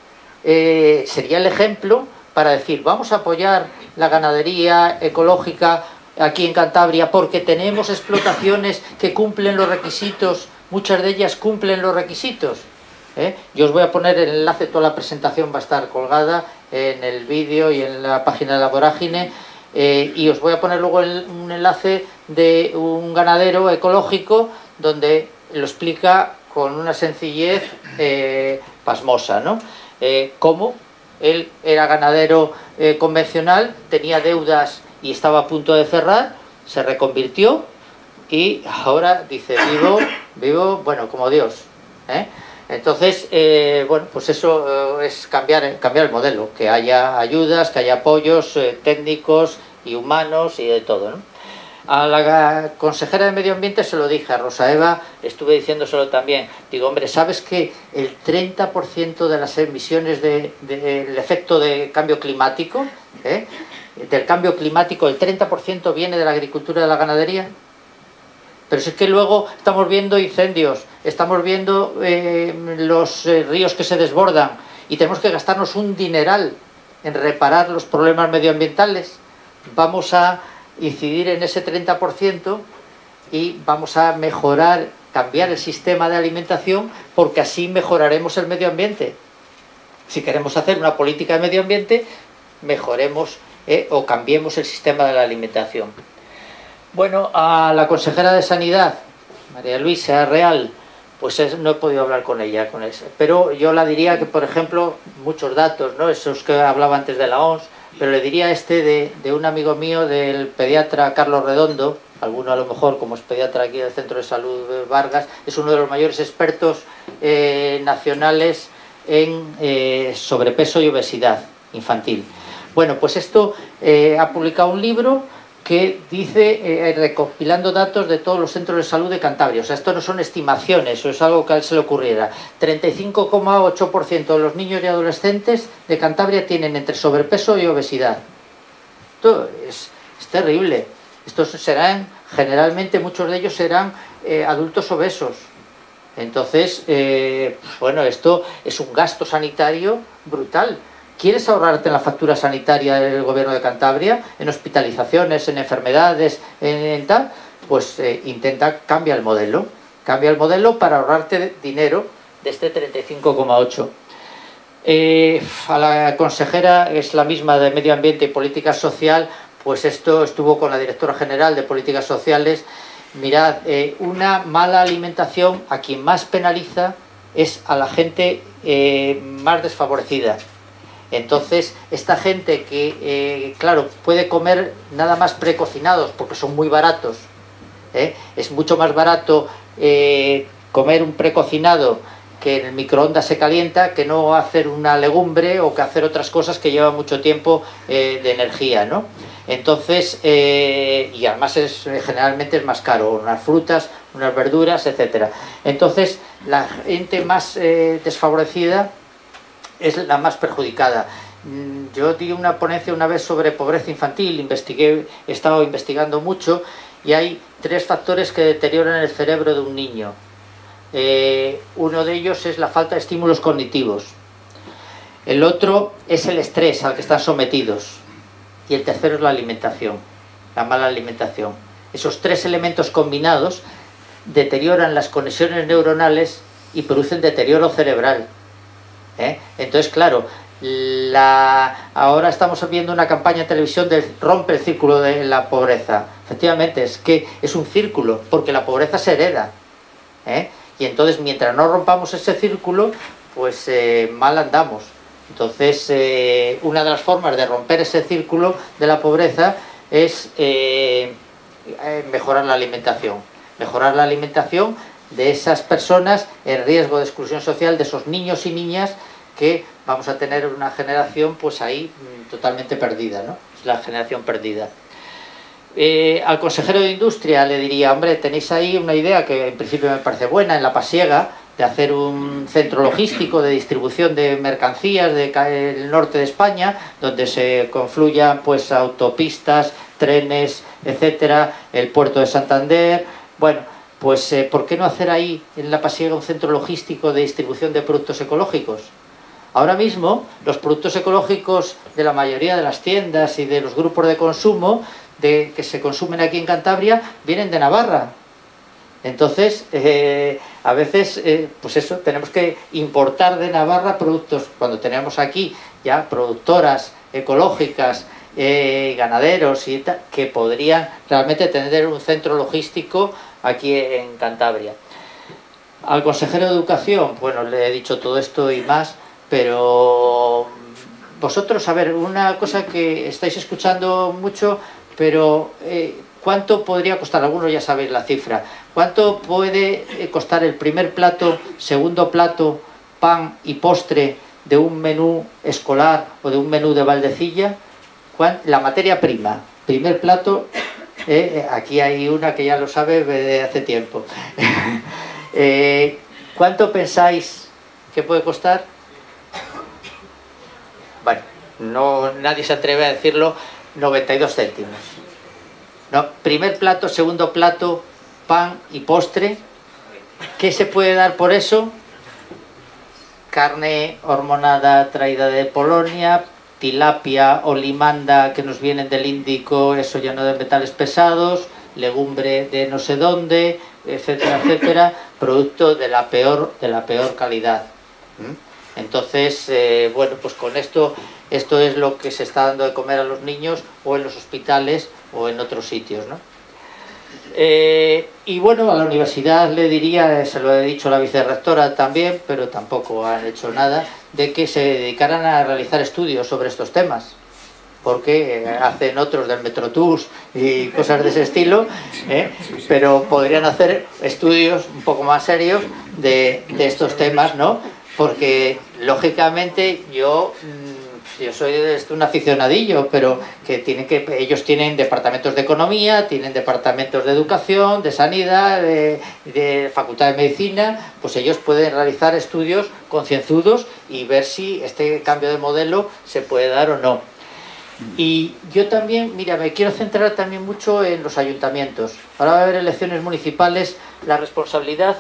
eh, sería el ejemplo para decir, vamos a apoyar la ganadería ecológica aquí en Cantabria porque tenemos explotaciones que cumplen los requisitos, muchas de ellas cumplen los requisitos. ¿Eh? Yo os voy a poner el enlace, toda la presentación va a estar colgada en el vídeo y en la página de la Vorágine, eh, y os voy a poner luego el, un enlace de un ganadero ecológico donde lo explica con una sencillez eh, pasmosa, ¿no? Eh, cómo él era ganadero eh, convencional, tenía deudas y estaba a punto de cerrar, se reconvirtió y ahora dice, vivo, vivo, bueno, como Dios, ¿eh? Entonces, eh, bueno, pues eso eh, es cambiar, cambiar el modelo, que haya ayudas, que haya apoyos eh, técnicos y humanos y de todo, ¿no? A la consejera de Medio Ambiente se lo dije, a Rosa Eva estuve diciéndoselo también. Digo, hombre, ¿sabes que el treinta por ciento de las emisiones del de, de, efecto de cambio climático, eh, del cambio climático, el treinta por ciento viene de la agricultura y de la ganadería? Pero si es que luego estamos viendo incendios, estamos viendo eh, los eh, ríos que se desbordan y tenemos que gastarnos un dineral en reparar los problemas medioambientales. Vamos a incidir en ese treinta por ciento y vamos a mejorar, cambiar el sistema de alimentación porque así mejoraremos el medio ambiente. Si queremos hacer una política de medio ambiente, mejoremos eh, o cambiemos el sistema de la alimentación. Bueno, a la consejera de Sanidad, María Luisa Real, pues es, no he podido hablar con ella, con eso. Pero yo la diría que, por ejemplo, muchos datos, ¿no? Esos que hablaba antes de la O M S, pero le diría este de, de un amigo mío, del pediatra Carlos Redondo, alguno a lo mejor, como es pediatra aquí del Centro de Salud de Vargas, es uno de los mayores expertos eh, nacionales en eh, sobrepeso y obesidad infantil. Bueno, pues esto eh, ha publicado un libro que dice, eh, recopilando datos de todos los centros de salud de Cantabria. O sea, esto no son estimaciones, eso es algo que a él se le ocurriera. treinta y cinco coma ocho por ciento de los niños y adolescentes de Cantabria tienen entre sobrepeso y obesidad. Esto es, es terrible. Estos serán, generalmente muchos de ellos serán eh, adultos obesos. Entonces, eh, bueno, esto es un gasto sanitario brutal. ¿Quieres ahorrarte en la factura sanitaria del gobierno de Cantabria? En hospitalizaciones, en enfermedades, en, en tal, pues eh, intenta, cambia el modelo. Cambia el modelo para ahorrarte dinero de este treinta y cinco coma ocho. Eh, a la consejera, es la misma de Medio Ambiente y Política Social, pues esto estuvo con la directora general de Políticas Sociales. Mirad, eh, una mala alimentación a quien más penaliza es a la gente eh, más desfavorecida. Entonces, esta gente que, eh, claro, puede comer nada más precocinados porque son muy baratos, ¿eh? Es mucho más barato eh, comer un precocinado que en el microondas se calienta que no hacer una legumbre o que hacer otras cosas que llevan mucho tiempo eh, de energía, ¿no? Entonces, eh, y además es, generalmente es más caro, unas frutas, unas verduras, etcétera. Entonces, la gente más eh, desfavorecida es la más perjudicada. Yo di una ponencia una vez sobre pobreza infantil, investigué, he estado investigando mucho, y hay tres factores que deterioran el cerebro de un niño. Eh, uno de ellos es la falta de estímulos cognitivos. El otro es el estrés al que están sometidos. Y el tercero es la alimentación, la mala alimentación. Esos tres elementos combinados deterioran las conexiones neuronales y producen deterioro cerebral. ¿Eh? Entonces, claro, la... ahora estamos viendo una campaña en televisión de rompe el círculo de la pobreza. Efectivamente, es que es un círculo, porque la pobreza se hereda, ¿eh? Y entonces, mientras no rompamos ese círculo, pues eh, mal andamos. Entonces, eh, una de las formas de romper ese círculo de la pobreza es eh, mejorar la alimentación. Mejorar la alimentación de esas personas en riesgo de exclusión social, de esos niños y niñas que vamos a tener una generación pues ahí totalmente perdida, ¿no? Es la generación perdida. Eh, al consejero de Industria le diría, hombre, tenéis ahí una idea que en principio me parece buena en la Pasiega, de hacer un centro logístico de distribución de mercancías del norte de España, donde se confluyan pues autopistas, trenes, etcétera, el puerto de Santander. Bueno, pues eh, ¿por qué no hacer ahí en la Pasiega un centro logístico de distribución de productos ecológicos? Ahora mismo los productos ecológicos de la mayoría de las tiendas y de los grupos de consumo de, que se consumen aquí en Cantabria vienen de Navarra. Entonces, eh, a veces, eh, pues eso, tenemos que importar de Navarra productos, cuando tenemos aquí ya productoras ecológicas, eh, ganaderos y tal, que podrían realmente tener un centro logístico aquí en Cantabria. Al consejero de Educación, bueno, le he dicho todo esto y más, pero vosotros, a ver, una cosa que estáis escuchando mucho, pero eh, ¿cuánto podría costar? Algunos ya sabéis la cifra. ¿Cuánto puede costar el primer plato, segundo plato, pan y postre de un menú escolar o de un menú de Valdecilla? La materia prima, primer plato, eh, aquí hay una que ya lo sabe de hace tiempo. eh, ¿Cuánto pensáis que puede costar? Bueno, no, nadie se atreve a decirlo, noventa y dos céntimos. No, primer plato, segundo plato, pan y postre. ¿Qué se puede dar por eso? Carne hormonada traída de Polonia, tilapia o limanda que nos vienen del Índico, eso lleno de metales pesados, legumbre de no sé dónde, etcétera, etcétera, producto de la peor, de la peor calidad. Entonces, eh, bueno, pues con esto, esto es lo que se está dando de comer a los niños o en los hospitales o en otros sitios, ¿no? Eh, y bueno, a la universidad le diría, se lo he dicho a la vicerrectora también, pero tampoco han hecho nada, de que se dedicaran a realizar estudios sobre estos temas, porque hacen otros del Metrotours y cosas de ese estilo, ¿eh? Pero podrían hacer estudios un poco más serios de, de estos temas, ¿no? Porque lógicamente yo... Yo soy un aficionadillo, pero que tienen que ellos tienen departamentos de economía, tienen departamentos de educación, de sanidad, de, de facultad de medicina, pues ellos pueden realizar estudios concienzudos y ver si este cambio de modelo se puede dar o no. Y yo también, mira, me quiero centrar también mucho en los ayuntamientos. Ahora va a haber elecciones municipales, la responsabilidad,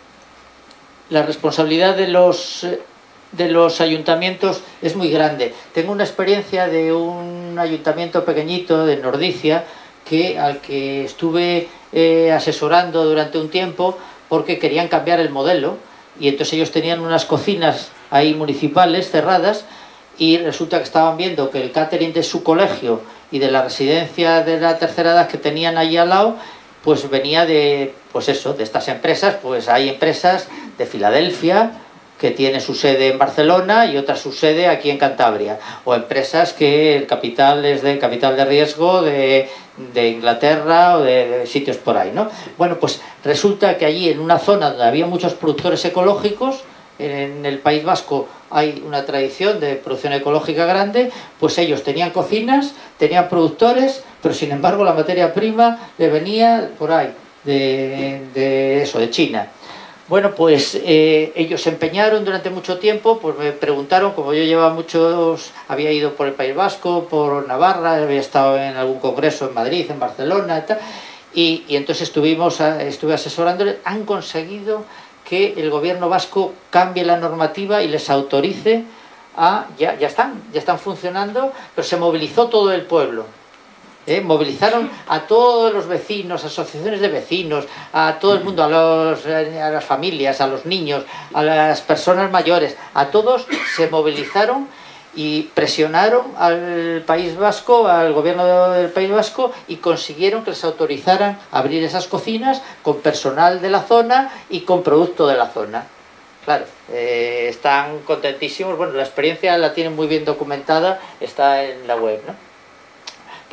la responsabilidad de los... de los ayuntamientos es muy grande. Tengo una experiencia de un ayuntamiento pequeñito de Nordicia que, al que estuve eh, asesorando durante un tiempo porque querían cambiar el modelo y entonces ellos tenían unas cocinas ahí municipales cerradas y resulta que estaban viendo que el catering de su colegio y de la residencia de la tercera edad que tenían allí al lado pues venía de, pues eso, de estas empresas. Pues hay empresas de Filadelfia que tiene su sede en Barcelona y otra su sede aquí en Cantabria, o empresas que el capital es de capital de riesgo de, de Inglaterra o de, de sitios por ahí, ¿no? Bueno, pues resulta que allí en una zona donde había muchos productores ecológicos, en el País Vasco hay una tradición de producción ecológica grande, pues ellos tenían cocinas, tenían productores, pero sin embargo la materia prima le venía por ahí, de, de eso, de China. Bueno, pues eh, ellos se empeñaron durante mucho tiempo, pues me preguntaron, como yo llevaba muchos, había ido por el País Vasco, por Navarra, había estado en algún congreso en Madrid, en Barcelona y tal, y, y entonces estuvimos, estuve asesorándoles, han conseguido que el gobierno vasco cambie la normativa y les autorice a, ya, ya están, ya están funcionando, pero se movilizó todo el pueblo. ¿Eh? Movilizaron a todos los vecinos, asociaciones de vecinos, a todo el mundo, a, los, a las familias, a los niños, a las personas mayores, a todos se movilizaron y presionaron al País Vasco, al gobierno del País Vasco, y consiguieron que les autorizaran a abrir esas cocinas con personal de la zona y con producto de la zona. Claro, eh, están contentísimos. Bueno, la experiencia la tienen muy bien documentada, está en la web, ¿no?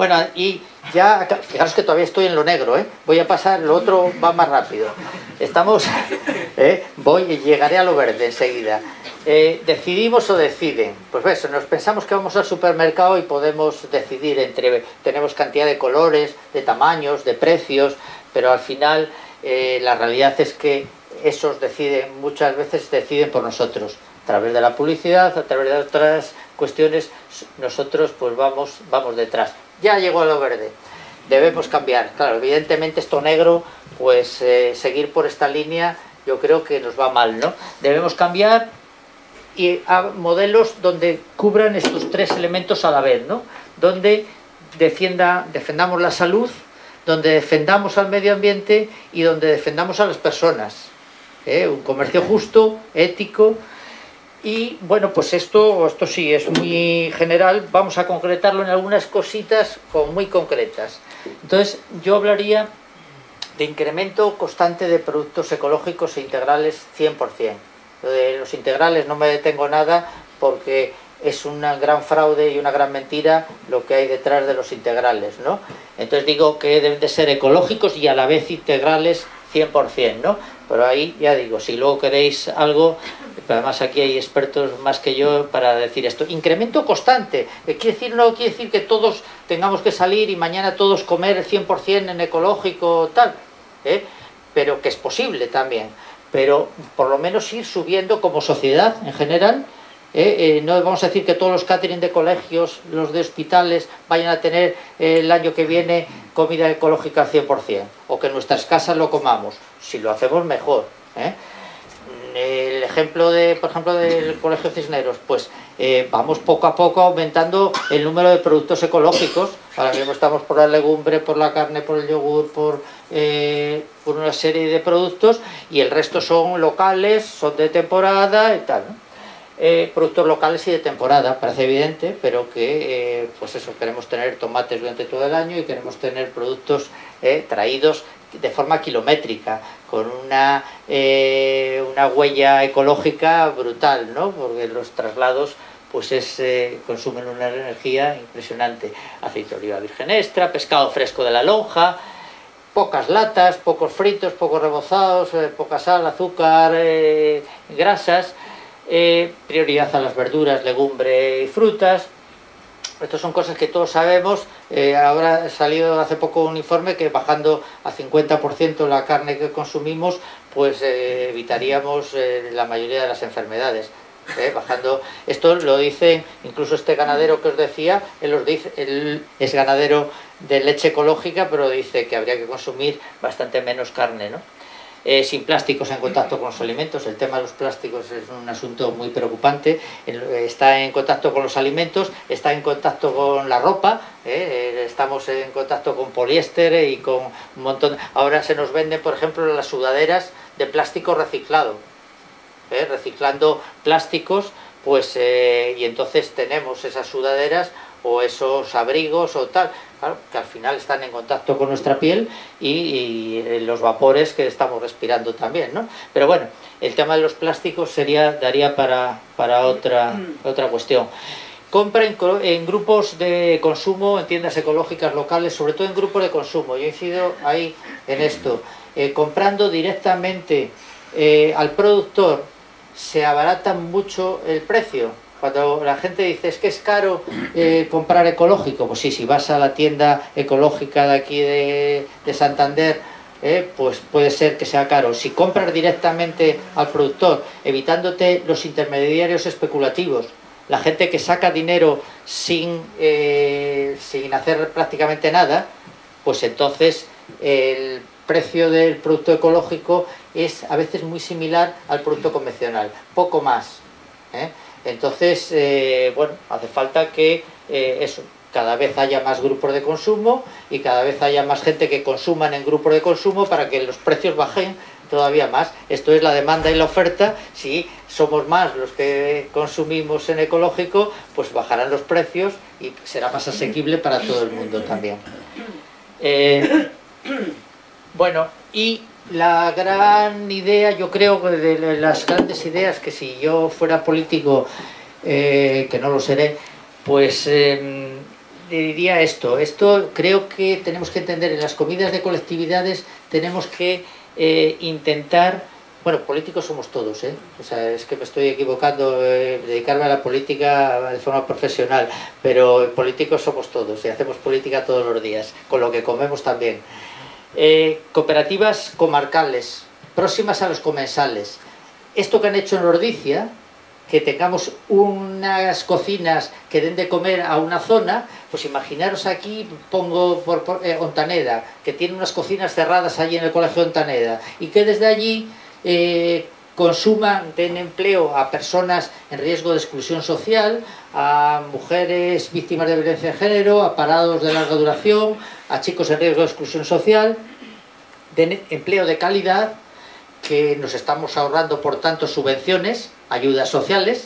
Bueno, y ya, fijaros que todavía estoy en lo negro, ¿eh? Voy a pasar, lo otro va más rápido. Estamos, ¿eh? Voy y llegaré a lo verde enseguida. Eh, ¿Decidimos o deciden? Pues eso, nos pensamos que vamos al supermercado y podemos decidir entre, tenemos cantidad de colores, de tamaños, de precios, pero al final eh, la realidad es que esos deciden, muchas veces deciden por nosotros. A través de la publicidad, a través de otras cuestiones, nosotros pues vamos, vamos detrás. Ya llegó a lo verde, debemos cambiar. Claro, evidentemente esto negro, pues eh, seguir por esta línea yo creo que nos va mal, ¿no? Debemos cambiar y a modelos donde cubran estos tres elementos a la vez, ¿no? Donde defienda, defendamos la salud, donde defendamos al medio ambiente y donde defendamos a las personas. ¿Eh? Un comercio justo, ético. Y bueno, pues esto, esto sí es muy general, vamos a concretarlo en algunas cositas como muy concretas. Entonces yo hablaría de incremento constante de productos ecológicos e integrales cien por cien. Lo de los integrales no me detengo nada porque es un gran fraude y una gran mentira lo que hay detrás de los integrales, ¿no? Entonces digo que deben de ser ecológicos y a la vez integrales cien por cien, ¿no? Pero ahí ya digo, si luego queréis algo, pero además aquí hay expertos más que yo para decir esto. Incremento constante, quiere decir, no quiere decir que todos tengamos que salir y mañana todos comer cien por cien en ecológico tal, ¿eh? Pero que es posible también, pero por lo menos ir subiendo como sociedad en general. Eh, eh, no vamos a decir que todos los catering de colegios, los de hospitales, vayan a tener eh, el año que viene comida ecológica al cien por cien, o que en nuestras casas lo comamos. Si lo hacemos mejor, ¿eh? El ejemplo de, por ejemplo, del Colegio Cisneros, pues eh, vamos poco a poco aumentando el número de productos ecológicos. Ahora mismo estamos por la legumbre, por la carne, por el yogur, por, eh, por una serie de productos, y el resto son locales, son de temporada y tal, ¿no? Eh, productos locales y de temporada, parece evidente, pero que eh, pues eso, queremos tener tomates durante todo el año y queremos tener productos eh, traídos de forma kilométrica, con una, eh, una huella ecológica brutal, ¿no? Porque los traslados pues es, eh, consumen una energía impresionante. Aceite de oliva virgen extra, pescado fresco de la lonja, pocas latas, pocos fritos, pocos rebozados, eh, poca sal, azúcar, eh, grasas. Eh, prioridad a las verduras, legumbre y frutas. Estas son cosas que todos sabemos. Eh, ahora ha salido hace poco un informe que bajando a cincuenta por ciento la carne que consumimos, pues eh, evitaríamos eh, la mayoría de las enfermedades. Eh, bajando, esto lo dice incluso este ganadero que os decía, él, os dice, él es ganadero de leche ecológica, pero dice que habría que consumir bastante menos carne, ¿no? Eh, sin plásticos en contacto con los alimentos. El tema de los plásticos es un asunto muy preocupante. Está en contacto con los alimentos, está en contacto con la ropa, eh, estamos en contacto con poliéster y con un montón. Ahora se nos venden, por ejemplo, las sudaderas de plástico reciclado, eh, reciclando plásticos, pues eh, y entonces tenemos esas sudaderas o esos abrigos o tal, claro, que al final están en contacto con nuestra piel y, y los vapores que estamos respirando también, ¿no? Pero bueno, el tema de los plásticos sería, daría para, para otra, otra cuestión. Compra en, en grupos de consumo, en tiendas ecológicas locales, sobre todo en grupos de consumo. Yo incido ahí en esto. Eh, comprando directamente eh, al productor, se abarata mucho el precio. Cuando la gente dice, es que es caro eh, comprar ecológico, pues sí, si vas a la tienda ecológica de aquí de, de Santander, eh, pues puede ser que sea caro. Si compras directamente al productor, evitándote los intermediarios especulativos, la gente que saca dinero sin, eh, sin hacer prácticamente nada, pues entonces el precio del producto ecológico es a veces muy similar al producto convencional, poco más, ¿eh? Entonces, eh, bueno, hace falta que eh, eso, cada vez haya más grupos de consumo y cada vez haya más gente que consuman en grupos de consumo para que los precios bajen todavía más. Esto es la demanda y la oferta. Si somos más los que consumimos en ecológico, pues bajarán los precios y será más asequible para todo el mundo también. Eh, bueno, y la gran idea, yo creo, de las grandes ideas, que si yo fuera político, eh, que no lo seré, pues eh, diría esto, esto creo que tenemos que entender, en las comidas de colectividades tenemos que eh, intentar, bueno, políticos somos todos, ¿eh? O sea, es que me estoy equivocando, eh, dedicarme a la política de forma profesional, pero políticos somos todos y hacemos política todos los días, con lo que comemos también. Eh, cooperativas comarcales, próximas a los comensales. Esto que han hecho en Ordicia, que tengamos unas cocinas que den de comer a una zona, pues imaginaros aquí, pongo por, por eh, Ontaneda, que tiene unas cocinas cerradas allí en el colegio Ontaneda, y que desde allí eh, consuman, den empleo a personas en riesgo de exclusión social, a mujeres víctimas de violencia de género, a parados de larga duración, a chicos en riesgo de exclusión social, den empleo de calidad, que nos estamos ahorrando por tanto subvenciones, ayudas sociales,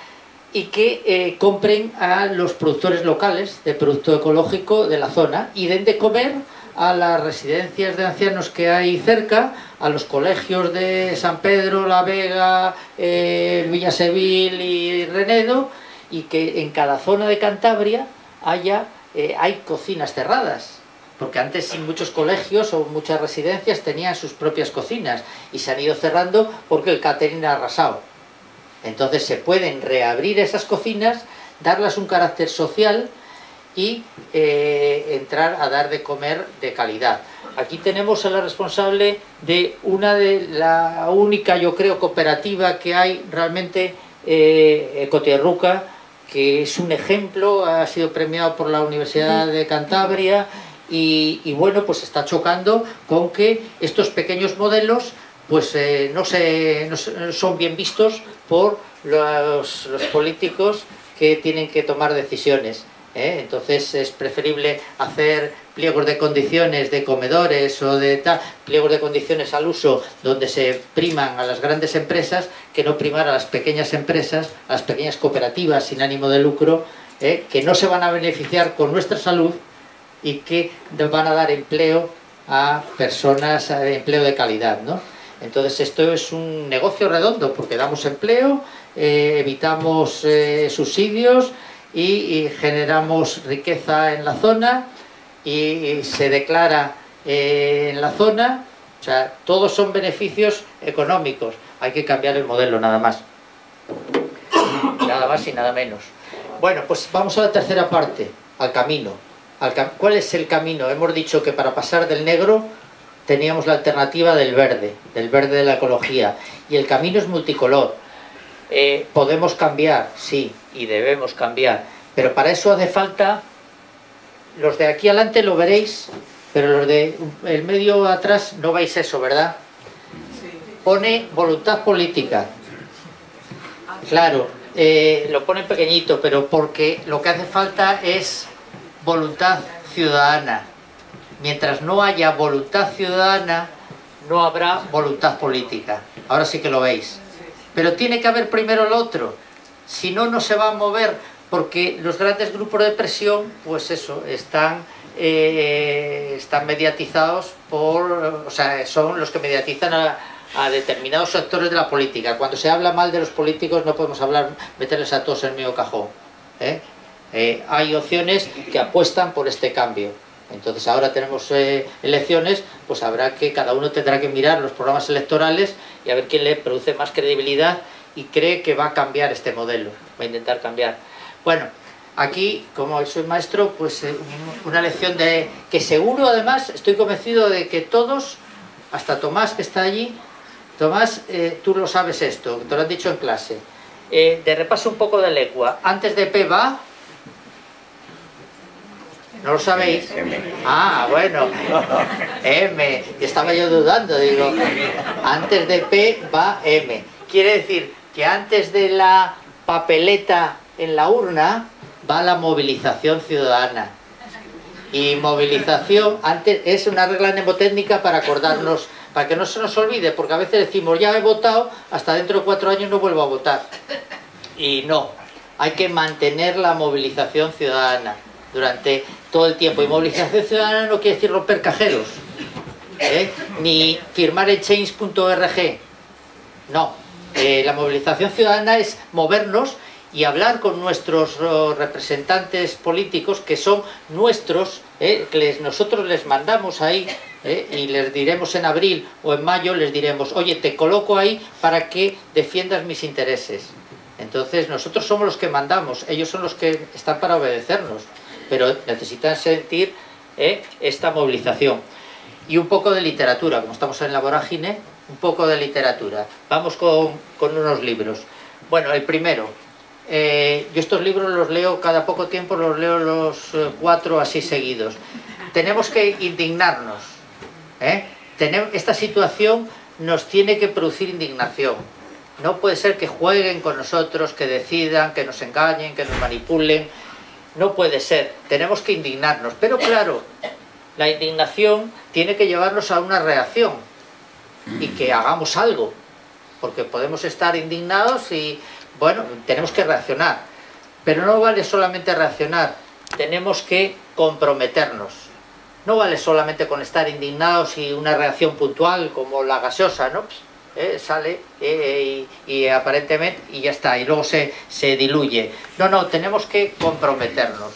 y que eh, compren a los productores locales de producto ecológico de la zona y den de comer a las residencias de ancianos que hay cerca, a los colegios de San Pedro, La Vega, eh, Villasevil y Renedo, y que en cada zona de Cantabria haya, eh, hay cocinas cerradas. Porque antes muchos colegios o muchas residencias tenían sus propias cocinas y se han ido cerrando porque el catering ha arrasado. Entonces se pueden reabrir esas cocinas, darles un carácter social y eh, entrar a dar de comer de calidad. Aquí tenemos a la responsable de una de la única, yo creo, cooperativa que hay realmente, eh, Ecotierruca, que es un ejemplo, ha sido premiado por la Universidad de Cantabria. Y, y bueno, pues está chocando con que estos pequeños modelos pues eh, no, se, no son bien vistos por los, los políticos que tienen que tomar decisiones, ¿eh? Entonces es preferible hacer pliegos de condiciones de comedores o de tal, pliegos de condiciones al uso donde se priman a las grandes empresas que no primar a las pequeñas empresas, a las pequeñas cooperativas sin ánimo de lucro, ¿eh? Que no se van a beneficiar con nuestra salud y que van a dar empleo a personas, empleo de calidad, ¿no? Entonces esto es un negocio redondo porque damos empleo, eh, evitamos eh, subsidios y, y generamos riqueza en la zona y, y se declara eh, en la zona, o sea, todos son beneficios económicos. Hay que cambiar el modelo, nada más. Nada más y nada menos. Bueno, pues vamos a la tercera parte, al camino. ¿Cuál es el camino? Hemos dicho que para pasar del negro teníamos la alternativa del verde, del verde de la ecología, y el camino es multicolor. Eh, podemos cambiar, sí, y debemos cambiar, pero para eso hace falta, los de aquí adelante lo veréis, pero los de el medio atrás no veis eso, ¿verdad? Pone voluntad política. Claro, eh, lo pone pequeñito, pero porque lo que hace falta es voluntad ciudadana. Mientras no haya voluntad ciudadana, no habrá voluntad política. Ahora sí que lo veis. Pero tiene que haber primero lo otro. Si no, no se va a mover, porque los grandes grupos de presión, pues eso, están, eh, están mediatizados por... O sea, son los que mediatizan a, a determinados sectores de la política. Cuando se habla mal de los políticos no podemos hablar, meterles a todos en el mismo cajón, ¿eh? Eh, hay opciones que apuestan por este cambio. Entonces ahora tenemos eh, elecciones, pues habrá que, cada uno tendrá que mirar los programas electorales y a ver quién le produce más credibilidad y cree que va a cambiar este modelo, va a intentar cambiar. Bueno, aquí, como soy maestro, pues eh, una lección de que seguro, además, estoy convencido de que todos, hasta Tomás que está allí, Tomás, eh, tú lo sabes esto, te lo han dicho en clase, eh, de repaso un poco de lengua, antes de P va... ¿No lo sabéis? M. Ah, bueno. M. Estaba yo dudando, digo. Antes de P va M. Quiere decir que antes de la papeleta en la urna va la movilización ciudadana. Y movilización antes es una regla mnemotécnica para acordarnos, para que no se nos olvide, porque a veces decimos ya he votado, hasta dentro de cuatro años no vuelvo a votar. Y no, hay que mantener la movilización ciudadana durante todo el tiempo. Y movilización ciudadana no quiere decir romper cajeros, ¿eh? Ni firmar el change punto org. No, eh, la movilización ciudadana es movernos y hablar con nuestros oh, representantes políticos, que son nuestros, eh, que les, nosotros les mandamos ahí, eh, y les diremos en abril o en mayo, les diremos, oye, te coloco ahí para que defiendas mis intereses. Entonces nosotros somos los que mandamos, ellos son los que están para obedecernos, pero necesitan sentir eh, esta movilización. Y un poco de literatura, como estamos en la vorágine, un poco de literatura. Vamos con, con unos libros. Bueno, el primero. Eh, yo estos libros los leo cada poco tiempo, los leo los eh, cuatro así seguidos. Tenemos que indignarnos. ¿eh? Tenemos, esta situación nos tiene que producir indignación. No puede ser que jueguen con nosotros, que decidan, que nos engañen, que nos manipulen. No puede ser. Tenemos que indignarnos. Pero claro, la indignación tiene que llevarnos a una reacción y que hagamos algo. Porque podemos estar indignados y... bueno, tenemos que reaccionar, pero no vale solamente reaccionar, tenemos que comprometernos. No vale solamente con estar indignados y una reacción puntual como la gaseosa, ¿no? Eh, sale eh, y, y aparentemente y ya está, y luego se, se diluye. No, no, tenemos que comprometernos.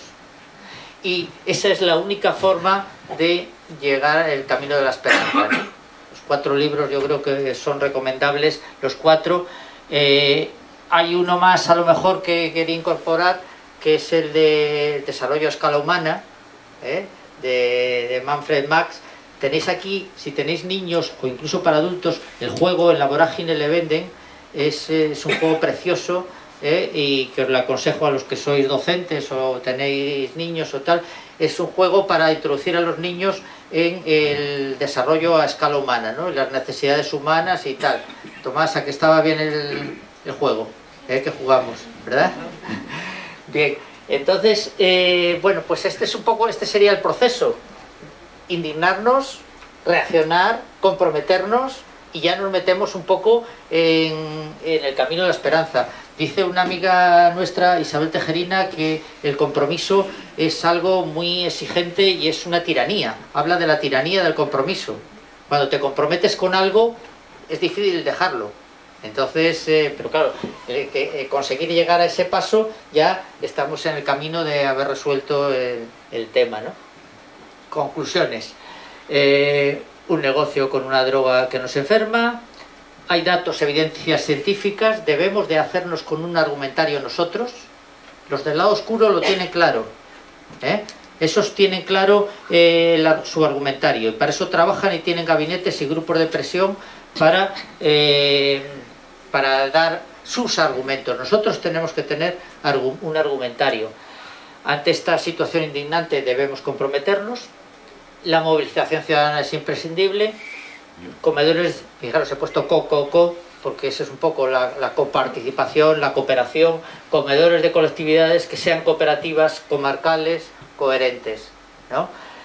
Y esa es la única forma de llegar al camino de la esperanza, ¿no? Los cuatro libros yo creo que son recomendables, los cuatro. Eh, Hay uno más a lo mejor que quería incorporar, que es el de Desarrollo a escala humana, ¿eh? de, de Manfred Max. Tenéis aquí, si tenéis niños o incluso para adultos, el juego en la vorágine le venden, es, es un juego precioso, ¿eh? y que os lo aconsejo a los que sois docentes o tenéis niños o tal. Es un juego para introducir a los niños en el desarrollo a escala humana, ¿no? Las necesidades humanas y tal. Tomás, ¿a que estaba bien el, el juego? ¿Eh? Que jugamos, ¿verdad? Bien, entonces, eh, bueno, pues este es un poco, este sería el proceso. Indignarnos, reaccionar, comprometernos y ya nos metemos un poco en, en el camino de la esperanza. Dice una amiga nuestra, Isabel Tejerina, que el compromiso es algo muy exigente y es una tiranía. Habla de la tiranía del compromiso. Cuando te comprometes con algo, es difícil dejarlo. Entonces, eh, pero claro, eh, que, eh, conseguir llegar a ese paso, ya estamos en el camino de haber resuelto el, el tema, ¿no? Conclusiones. Eh, un negocio con una droga que nos enferma, hay datos, evidencias científicas, debemos de hacernos con un argumentario nosotros. Los del lado oscuro lo tienen claro, ¿eh? Esos tienen claro eh, la, su argumentario, y para eso trabajan y tienen gabinetes y grupos de presión para... Eh, para dar sus argumentos. Nosotros tenemos que tener un argumentario. Ante esta situación indignante debemos comprometernos. La movilización ciudadana es imprescindible. Comedores, fijaros, he puesto co, co, co, porque esa es un poco la, la coparticipación, la cooperación. Comedores de colectividades que sean cooperativas, comarcales, coherentes, ¿no?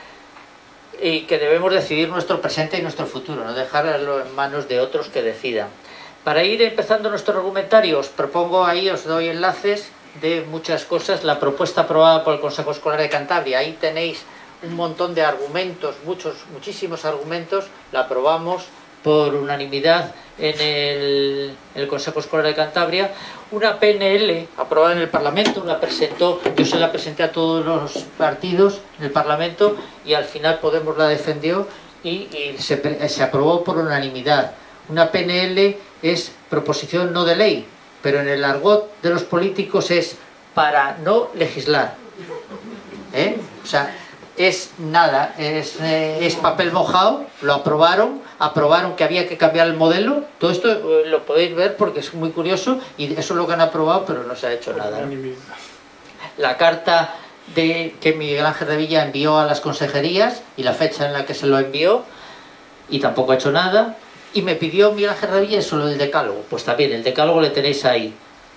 Y que debemos decidir nuestro presente y nuestro futuro, no dejarlo en manos de otros que decidan. Para ir empezando nuestro argumentario, os propongo ahí, os doy enlaces de muchas cosas. La propuesta aprobada por el Consejo Escolar de Cantabria, ahí tenéis un montón de argumentos, muchos, muchísimos argumentos. La aprobamos por unanimidad en el, en el Consejo Escolar de Cantabria. Una P N L aprobada en el Parlamento, la presentó, yo se la presenté a todos los partidos en el Parlamento y al final Podemos la defendió y, y se, se aprobó por unanimidad. Una P N L es proposición no de ley, pero en el argot de los políticos es para no legislar. ¿Eh? O sea, es nada, es, eh, es papel mojado, lo aprobaron, aprobaron que había que cambiar el modelo. Todo esto eh, lo podéis ver porque es muy curioso y eso es lo que han aprobado, pero no se ha hecho nada, ¿no? La carta de, que Miguel Ángel Revilla envió a las consejerías y la fecha en la que se lo envió, y tampoco ha hecho nada. Y me pidió Miguel Ángel Revilla solo el decálogo. Pues también, el decálogo le tenéis ahí.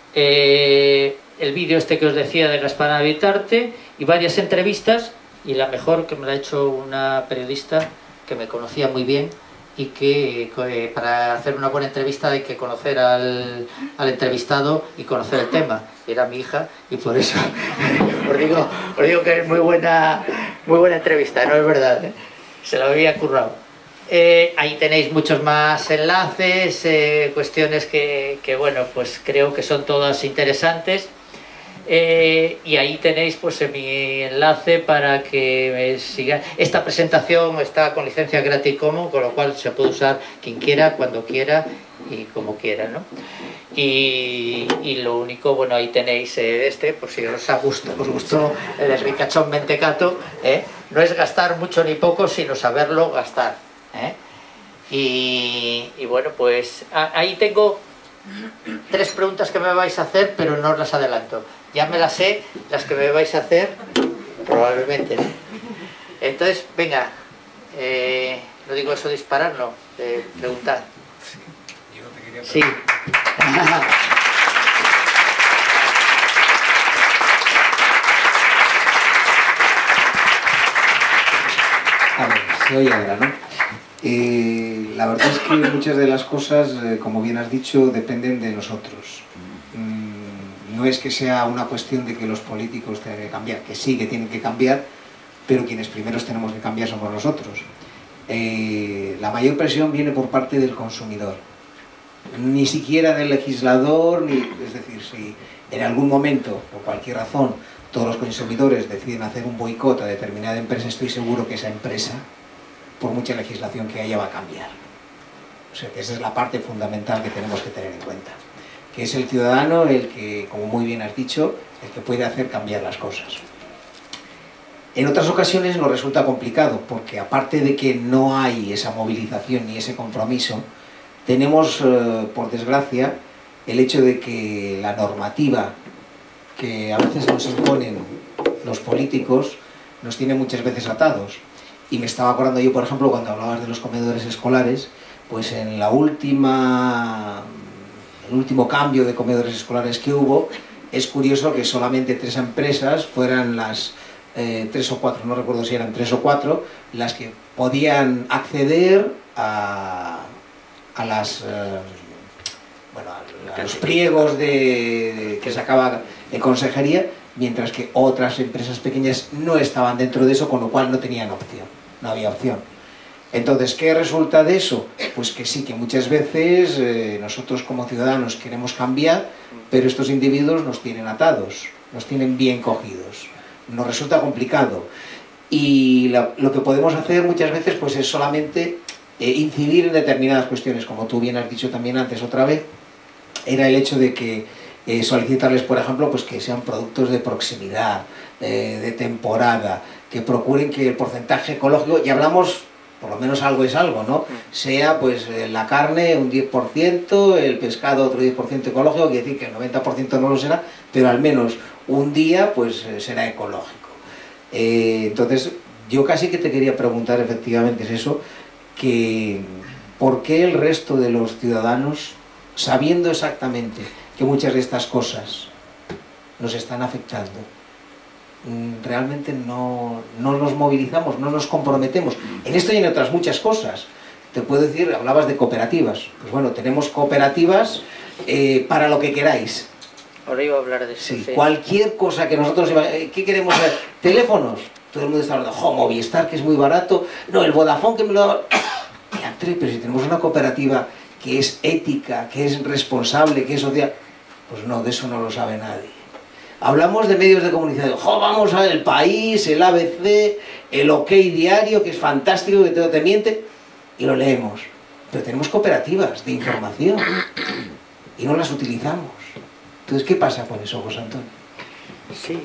Eh, el vídeo este que os decía de Gaspar Habitarte y varias entrevistas, y la mejor que me la ha hecho una periodista que me conocía muy bien y que eh, para hacer una buena entrevista hay que conocer al, al entrevistado y conocer el tema. Era mi hija y por eso os, digo, os digo que es muy buena, muy buena entrevista, no es verdad, ¿eh? Se la había currado. Eh, ahí tenéis muchos más enlaces, eh, cuestiones que, que, bueno, pues creo que son todas interesantes. Eh, y ahí tenéis pues mi enlace para que eh, siga. Esta presentación está con licencia Creative Commons, con lo cual se puede usar quien quiera, cuando quiera y como quiera, ¿no? Y, y lo único, bueno, ahí tenéis eh, este, por si os, ha gustado, os gustó el de Ricachón Mentecato, ¿eh? No es gastar mucho ni poco, sino saberlo gastar, ¿eh? Y, y bueno, pues a, ahí tengo tres preguntas que me vais a hacer, pero no os las adelanto. Ya me las sé, las que me vais a hacer, probablemente, ¿no? Entonces, venga, eh, no digo eso disparar, no, eh, preguntar. Yo te quería Sí. A ver, se oye ahora, ¿no? Eh, la verdad es que muchas de las cosas, eh, como bien has dicho, dependen de nosotros. Mm, no es que sea una cuestión de que los políticos tengan que cambiar, que sí que tienen que cambiar, pero quienes primeros tenemos que cambiar somos nosotros. Eh, la mayor presión viene por parte del consumidor, ni siquiera del legislador, ni, es decir, si en algún momento, por cualquier razón, todos los consumidores deciden hacer un boicot a determinada empresa, estoy seguro que esa empresa, por mucha legislación que haya, va a cambiar. O sea que esa es la parte fundamental que tenemos que tener en cuenta, que es el ciudadano el que, como muy bien has dicho, el que puede hacer cambiar las cosas. En otras ocasiones nos resulta complicado, porque aparte de que no hay esa movilización ni ese compromiso, tenemos, eh, por desgracia, el hecho de que la normativa que a veces nos imponen los políticos nos tiene muchas veces atados. Y me estaba acordando yo, por ejemplo, cuando hablabas de los comedores escolares, pues en la última, el último cambio de comedores escolares que hubo, es curioso que solamente tres empresas fueran las eh, tres o cuatro, no recuerdo si eran tres o cuatro, las que podían acceder a, a las eh, bueno, a los pliegos de, que sacaba de consejería, mientras que otras empresas pequeñas no estaban dentro de eso, con lo cual no tenían opción, no había opción. Entonces, ¿qué resulta de eso? Pues que sí, que muchas veces eh, nosotros como ciudadanos queremos cambiar, pero estos individuos nos tienen atados, nos tienen bien cogidos, nos resulta complicado. Y lo, lo que podemos hacer muchas veces pues es solamente eh, incidir en determinadas cuestiones, como tú bien has dicho también antes otra vez, era el hecho de que eh, solicitarles, por ejemplo, pues que sean productos de proximidad, eh, de temporada, que procuren que el porcentaje ecológico, y hablamos, por lo menos algo es algo, ¿no? Sea pues eh, la carne un diez por ciento, el pescado otro diez por ciento ecológico, quiere decir que el noventa por ciento no lo será, pero al menos un día pues eh, será ecológico. Eh, entonces, yo casi que te quería preguntar, efectivamente, es eso, que ¿por qué el resto de los ciudadanos, sabiendo exactamente que muchas de estas cosas nos están afectando, realmente no, no nos movilizamos, no nos comprometemos en esto y en otras muchas cosas? Te puedo decir, hablabas de cooperativas, pues bueno, tenemos cooperativas eh, para lo que queráis. Ahora iba a hablar de eso. Sí, sí. Cualquier cosa que nosotros... ¿Qué queremos ver? ¿Teléfonos? Todo el mundo está hablando, jo, Movistar, que es muy barato, no, el Vodafone que me lo da... Pero si tenemos una cooperativa que es ética, que es responsable, que es social, pues no, de eso no lo sabe nadie. Hablamos de medios de comunicación, jo, vamos a ver El País, el A B C, el OK Diario, que es fantástico, que todo te miente, y lo leemos. Pero tenemos cooperativas de información y no las utilizamos. Entonces, ¿qué pasa con eso, José Antonio? Sí.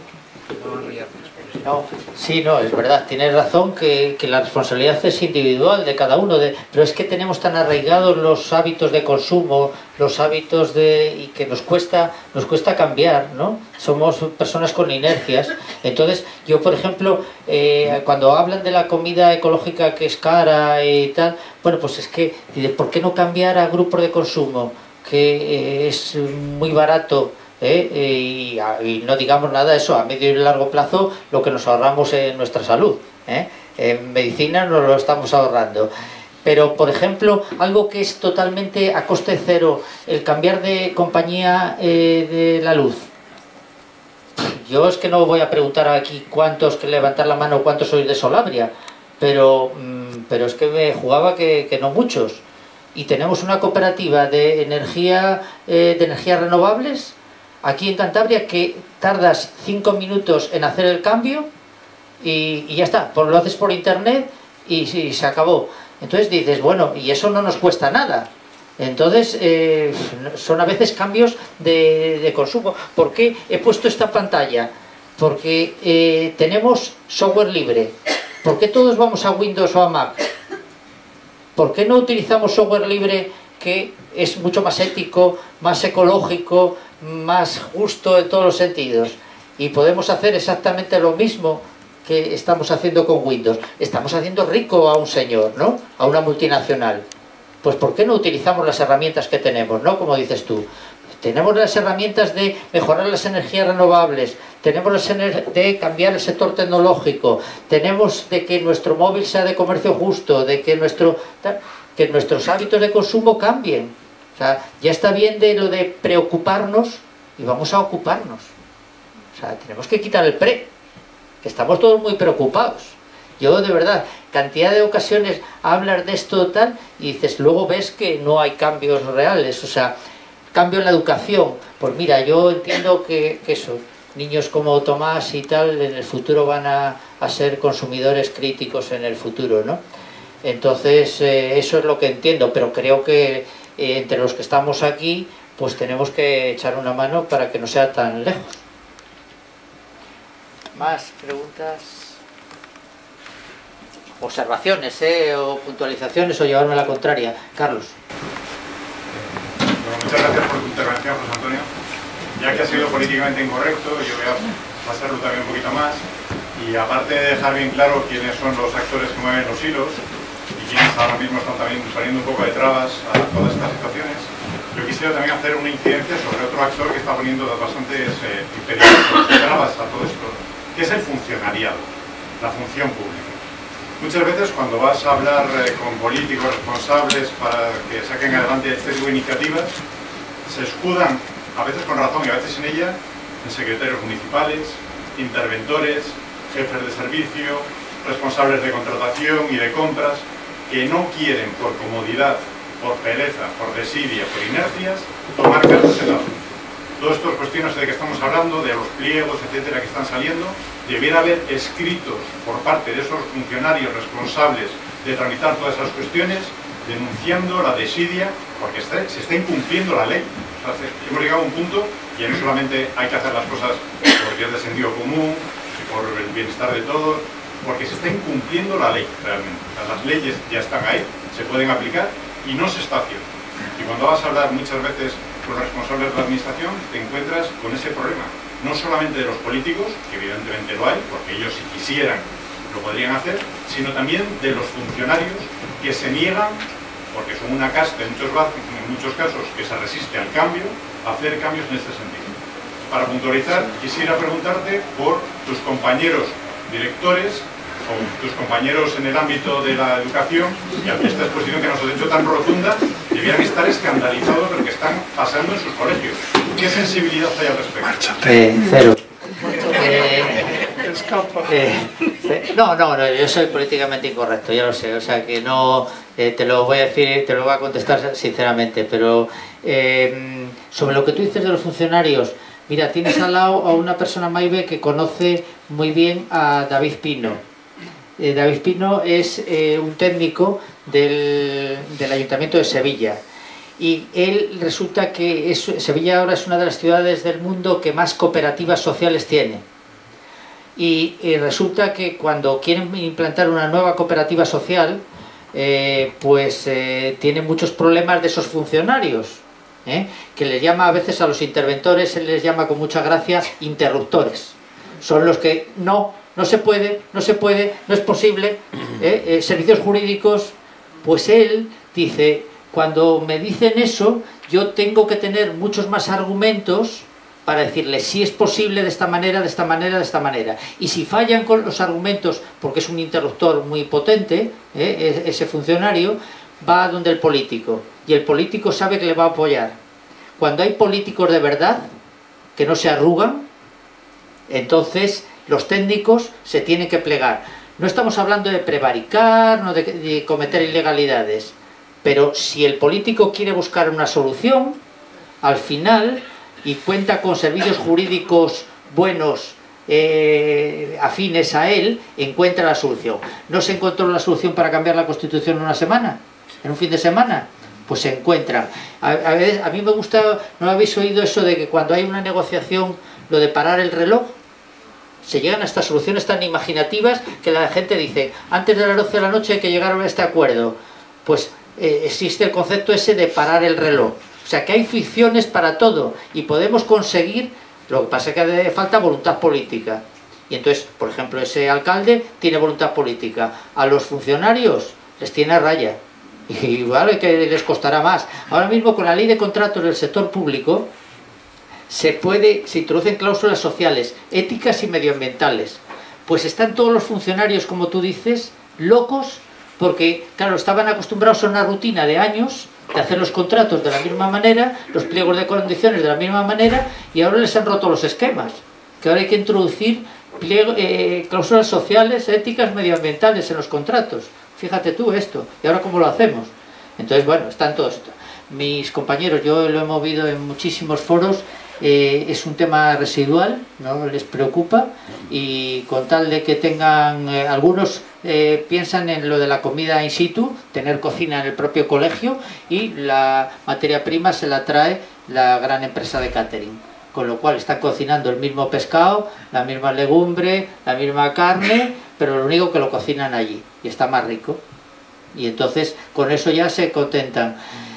No, sí, no, es verdad, tienes razón que, que la responsabilidad es individual de cada uno, de, pero es que tenemos tan arraigados los hábitos de consumo, los hábitos de y que nos cuesta, nos cuesta cambiar, ¿no? Somos personas con inercias. Entonces, yo, por ejemplo, eh, cuando hablan de la comida ecológica que es cara y tal, bueno, pues es que, ¿por qué no cambiar a grupos de consumo? Que eh, es muy barato. ¿Eh? Y, y no digamos nada de eso, a medio y largo plazo lo que nos ahorramos en nuestra salud, ¿eh? En medicina nos lo estamos ahorrando. Pero, por ejemplo, algo que es totalmente a coste cero, el cambiar de compañía eh, de la luz. Yo es que no voy a preguntar aquí cuántos, que levantar la mano, cuántos sois de Solabria, pero, pero es que me jugaba que, que no muchos. Y tenemos una cooperativa de energía, eh, de energías renovables aquí en Cantabria que tardas cinco minutos en hacer el cambio y, y ya está, pues lo haces por internet y, y se acabó. Entonces dices, bueno, y eso no nos cuesta nada. Entonces eh, son a veces cambios de, de consumo. ¿Por qué he puesto esta pantalla? Porque eh, tenemos software libre. ¿Por qué todos vamos a Windows o a Mac? ¿Por qué no utilizamos software libre que es mucho más ético, más ecológico, más justo en todos los sentidos? Y podemos hacer exactamente lo mismo que estamos haciendo con Windows. Estamos haciendo rico a un señor, ¿no? A una multinacional. Pues ¿por qué no utilizamos las herramientas que tenemos, ¿no? Como dices tú. Tenemos las herramientas de mejorar las energías renovables, tenemos las de cambiar el sector tecnológico, tenemos de que nuestro móvil sea de comercio justo, de que, nuestro, que nuestros hábitos de consumo cambien. O sea, ya está bien de lo de preocuparnos y vamos a ocuparnos. O sea, tenemos que quitar el pre, que estamos todos muy preocupados. Yo, de verdad, cantidad de ocasiones hablas de esto tal y dices, luego ves que no hay cambios reales. O sea, cambio en la educación. Pues mira, yo entiendo que, que eso, niños como Tomás y tal, en el futuro van a, a ser consumidores críticos en el futuro, ¿no? Entonces, eh, eso es lo que entiendo, pero creo que eh, entre los que estamos aquí, pues tenemos que echar una mano para que no sea tan lejos. ¿Más preguntas? Observaciones, ¿eh? O puntualizaciones, o llevarme a la contraria. Carlos. Bueno, muchas gracias por tu intervención, José Antonio. Ya que ha sido políticamente incorrecto, yo voy a pasarlo también un poquito más. Y aparte de dejar bien claro quiénes son los actores que mueven los hilos y quienes ahora mismo están también poniendo un poco de trabas a todas estas situaciones, yo quisiera también hacer una incidencia sobre otro actor que está poniendo bastantes eh, impedimentos, trabas a todo esto, que es el funcionariado, la función pública. Muchas veces cuando vas a hablar eh, con políticos responsables para que saquen adelante este tipo de iniciativas, se escudan, a veces con razón y a veces en ella, en secretarios municipales, interventores, jefes de servicio, responsables de contratación y de compras, que no quieren por comodidad, por pereza, por desidia, por inercias, tomar cartas en la mano. Todas estas cuestiones de que estamos hablando, de los pliegos, etcétera, que están saliendo, debiera haber escritos por parte de esos funcionarios responsables de tramitar todas esas cuestiones, denunciando la desidia, porque está, se está incumpliendo la ley. O sea, hemos llegado a un punto y no solamente hay que hacer las cosas por vías de sentido común, por el bienestar de todos, porque se está incumpliendo la ley realmente. O sea, las leyes ya están ahí, se pueden aplicar y no se está haciendo. Y cuando vas a hablar muchas veces con los responsables de la administración, te encuentras con ese problema. No solamente de los políticos, que evidentemente lo hay, porque ellos si quisieran lo podrían hacer, sino también de los funcionarios que se niegan, porque son una casta en muchos, en muchos casos que se resiste al cambio, a hacer cambios en este sentido. Para puntualizar, quisiera preguntarte por tus compañeros directores o tus compañeros en el ámbito de la educación, y ante esta exposición que nos has hecho tan rotunda, debieran estar escandalizados de lo que están pasando en sus colegios. ¿Qué sensibilidad hay al respecto? Eh, cero. Eh, eh, no, no, no, yo soy políticamente incorrecto, ya lo sé, o sea que no, eh, te lo voy a decir, te lo voy a contestar sinceramente, pero eh, sobre lo que tú dices de los funcionarios, mira, tienes al lado a una persona, Maive, que conoce muy bien a David Pino. Eh, David Pino es eh, un técnico del, del Ayuntamiento de Sevilla. Y él resulta que es, Sevilla ahora es una de las ciudades del mundo que más cooperativas sociales tiene. Y, y resulta que cuando quieren implantar una nueva cooperativa social, eh, pues eh, tienen muchos problemas de esos funcionarios, ¿eh? Que les llama a veces a los interventores, él les llama con mucha gracia interruptores. Son los que no, no se puede, no se puede, no es posible, ¿eh? Eh, servicios jurídicos, pues él dice... Cuando me dicen eso, yo tengo que tener muchos más argumentos para decirles si es posible de esta manera, de esta manera, de esta manera. Y si fallan con los argumentos, porque es un interruptor muy potente, ¿eh? ese funcionario, va donde el político. Y el político sabe que le va a apoyar. Cuando hay políticos de verdad, que no se arrugan, entonces los técnicos se tienen que plegar. No estamos hablando de prevaricar, no de, de cometer ilegalidades. Pero si el político quiere buscar una solución, al final y cuenta con servicios jurídicos buenos, eh, afines a él, encuentra la solución. ¿No se encontró la solución para cambiar la Constitución en una semana? ¿En un fin de semana? Pues se encuentran. A, a, veces, a mí me gusta, ¿no habéis oído eso de que cuando hay una negociación, lo de parar el reloj? Se llegan a estas soluciones tan imaginativas que la gente dice, antes de las doce de la noche hay que llegar a este acuerdo. Pues eh, existe el concepto ese de parar el reloj. O sea que hay ficciones para todo y podemos conseguir, lo que pasa es que hace falta voluntad política. Y entonces, por ejemplo, ese alcalde tiene voluntad política. A los funcionarios les tiene a raya. Y vale que les costará más. Ahora mismo con la ley de contratos del sector público se puede, se introducen cláusulas sociales, éticas y medioambientales. Pues están todos los funcionarios, como tú dices, locos, porque claro, estaban acostumbrados a una rutina de años de hacer los contratos de la misma manera, los pliegos de condiciones de la misma manera, y ahora les han roto los esquemas, que ahora hay que introducir pliego, eh, cláusulas sociales, éticas, medioambientales en los contratos. Fíjate tú esto, ¿y ahora cómo lo hacemos? Entonces, bueno, están todos. Mis compañeros, yo lo he movido en muchísimos foros, eh, es un tema residual, no les preocupa, y con tal de que tengan, eh, algunos eh, piensan en lo de la comida in situ, tener cocina en el propio colegio, y la materia prima se la trae la gran empresa de catering. Con lo cual están cocinando el mismo pescado, la misma legumbre, la misma carne, pero lo único que lo cocinan allí y está más rico. Y entonces con eso ya se contentan.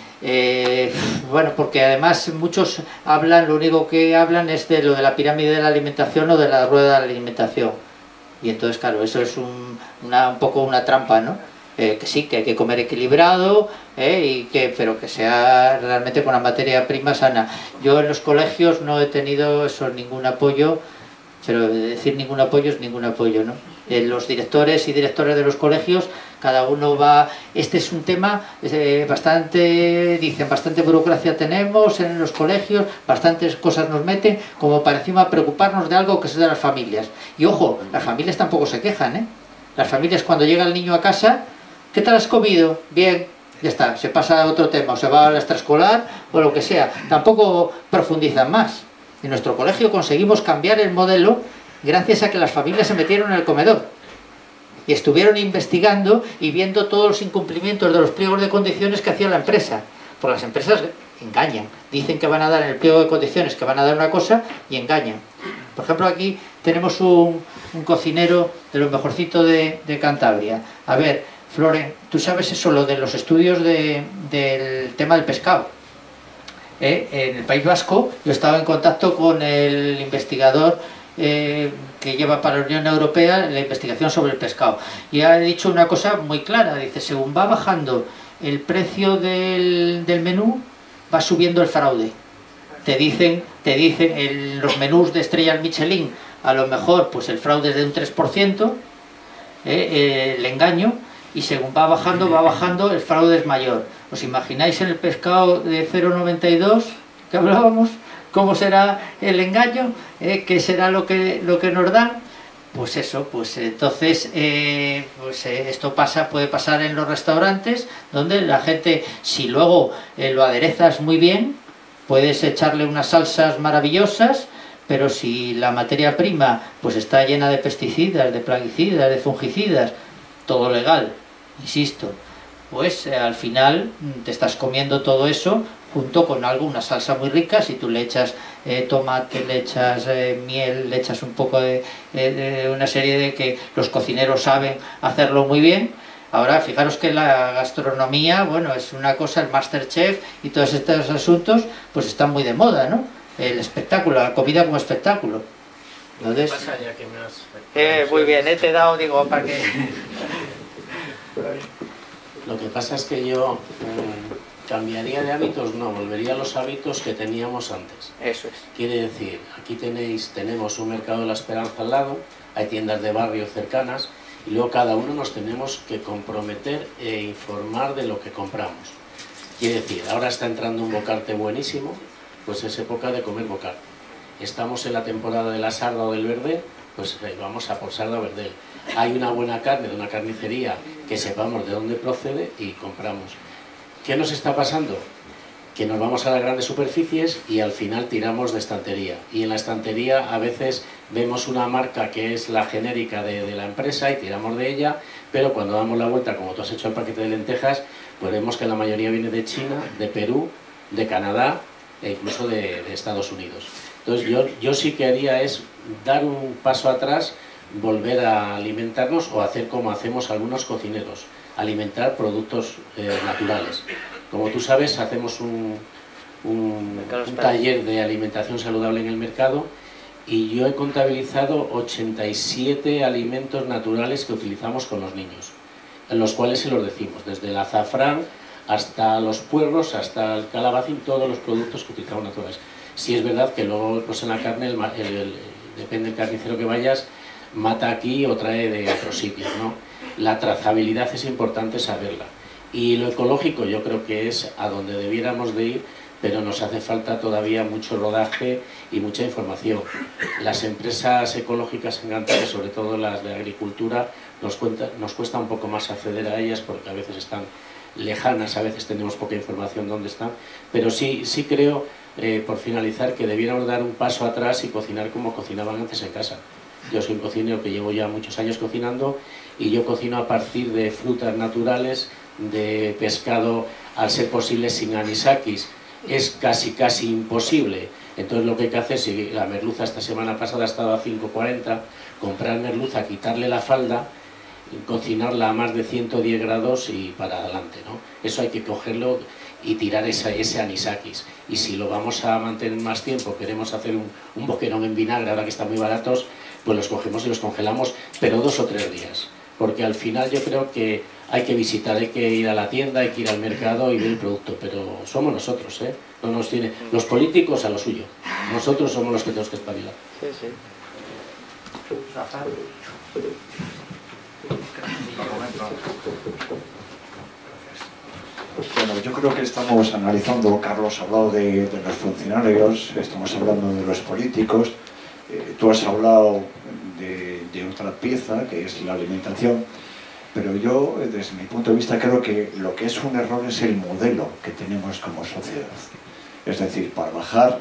Eh, bueno, porque además muchos hablan, lo único que hablan es de lo de la pirámide de la alimentación o de la rueda de la alimentación. Y entonces, claro, eso es un, una, un poco una trampa, ¿no? Eh, que sí, que hay que comer equilibrado, eh, y que, pero que sea realmente con la materia prima sana. Yo en los colegios no he tenido eso, ningún apoyo, pero decir ningún apoyo es ningún apoyo, ¿no? Eh, los directores y directores de los colegios, cada uno va... Este es un tema eh, bastante, dicen, bastante burocracia tenemos en los colegios, bastantes cosas nos meten, como para encima preocuparnos de algo que es de las familias. Y ojo, las familias tampoco se quejan, ¿eh? Las familias cuando llega el niño a casa, ¿qué tal has comido? Bien, ya está, se pasa a otro tema, o se va a la extraescolar o lo que sea. Tampoco profundizan más. En nuestro colegio conseguimos cambiar el modelo gracias a que las familias se metieron en el comedor y estuvieron investigando y viendo todos los incumplimientos de los pliegos de condiciones que hacía la empresa. Porque las empresas engañan, dicen que van a dar en el pliego de condiciones, que van a dar una cosa y engañan. Por ejemplo, aquí tenemos un, un cocinero de lo mejorcito de, de Cantabria. A ver, Floren, tú sabes eso, lo de los estudios de, del tema del pescado. ¿Eh? En el País Vasco yo estaba en contacto con el investigador eh, que lleva para la Unión Europea la investigación sobre el pescado. Y ha dicho una cosa muy clara, dice, según va bajando el precio del, del menú, va subiendo el fraude. Te dicen, te dicen en los menús de estrellas Michelin, a lo mejor pues el fraude es de un tres por ciento, eh, eh, el engaño, y según va bajando, va bajando, el fraude es mayor. ¿Os imagináis en el pescado de cero coma noventa y dos que hablábamos? ¿Cómo será el engaño? ¿Eh? ¿Qué será lo que, lo que nos dan? Pues eso, pues entonces eh, pues, eh, esto pasa, puede pasar en los restaurantes, donde la gente, si luego eh, lo aderezas muy bien, puedes echarle unas salsas maravillosas, pero si la materia prima pues está llena de pesticidas, de plaguicidas, de fungicidas, todo legal, insisto, pues eh, al final te estás comiendo todo eso junto con algo, una salsa muy rica. Si tú le echas eh, tomate, le echas eh, miel, le echas un poco de, eh, de una serie de que los cocineros saben hacerlo muy bien. Ahora fijaros que la gastronomía, bueno, es una cosa, el Masterchef y todos estos asuntos pues están muy de moda, ¿no? El espectáculo, la comida como espectáculo. Entonces, ¿Qué pasa ya que me has... eh, muy bien, eh, te he dado, digo, para que... Lo que pasa es que yo eh, cambiaría de hábitos, no, volvería a los hábitos que teníamos antes. Eso es. Quiere decir, aquí tenéis, tenemos un mercado de la Esperanza al lado, hay tiendas de barrio cercanas, y luego cada uno nos tenemos que comprometer e informar de lo que compramos. Quiere decir, ahora está entrando un bocarte buenísimo, pues es época de comer bocarte. Estamos en la temporada de la sarda o del verdel, pues eh, vamos a por sarda o verdel. Hay una buena carne de una carnicería que sepamos de dónde procede y compramos. ¿Qué nos está pasando? que nos vamos a las grandes superficies y al final tiramos de estantería. Y en la estantería a veces vemos una marca que es la genérica de, de la empresa y tiramos de ella, pero cuando damos la vuelta, como tú has hecho el paquete de lentejas, pues vemos que la mayoría viene de China, de Perú, de Canadá e incluso de, de Estados Unidos. Entonces yo, yo sí que haría es dar un paso atrás, volver a alimentarnos o hacer como hacemos algunos cocineros, alimentar productos eh, naturales. Como tú sabes, hacemos un, un, un taller de alimentación saludable en el mercado y yo he contabilizado ochenta y siete alimentos naturales que utilizamos con los niños, en los cuales se los decimos, desde el azafrán hasta los puerros, hasta el calabacín, todos los productos que utilizamos naturales. Sí es verdad que luego pues en la carne, el, el, el, depende del carnicero que vayas, mata aquí o trae de otros sitios, ¿no? La trazabilidad es importante saberla. Y lo ecológico yo creo que es a donde debiéramos de ir, pero nos hace falta todavía mucho rodaje y mucha información. Las empresas ecológicas en Cantabria, sobre todo las de agricultura, nos, cuenta, nos cuesta un poco más acceder a ellas porque a veces están lejanas, a veces tenemos poca información dónde están, pero sí, sí creo, eh, por finalizar, que debiéramos dar un paso atrás y cocinar como cocinaban antes en casa. Yo soy un cocinero que llevo ya muchos años cocinando y yo cocino a partir de frutas naturales, de pescado, al ser posible sin anisakis. Es casi casi imposible. Entonces lo que hay que hacer, si la merluza esta semana pasada ha estado a cinco cuarenta, comprar merluza, quitarle la falda, cocinarla a más de ciento diez grados y para adelante, ¿no? Eso hay que cogerlo y tirar esa, ese anisakis. Y si lo vamos a mantener más tiempo, queremos hacer un, un boquerón en vinagre, ahora que están muy baratos, pues los cogemos y los congelamos, pero dos o tres días. Porque al final yo creo que hay que visitar, hay que ir a la tienda, hay que ir al mercado y ver el producto, pero somos nosotros, ¿eh? No nos tiene, los políticos a lo suyo, nosotros somos los que tenemos que espabilar. Sí, sí. Bueno, yo creo que estamos analizando, Carlos ha hablado de, de los funcionarios, estamos hablando de los políticos, eh, tú has hablado de, de otra pieza que es la alimentación, pero yo desde mi punto de vista creo que lo que es un error es el modelo que tenemos como sociedad. Es decir, para bajar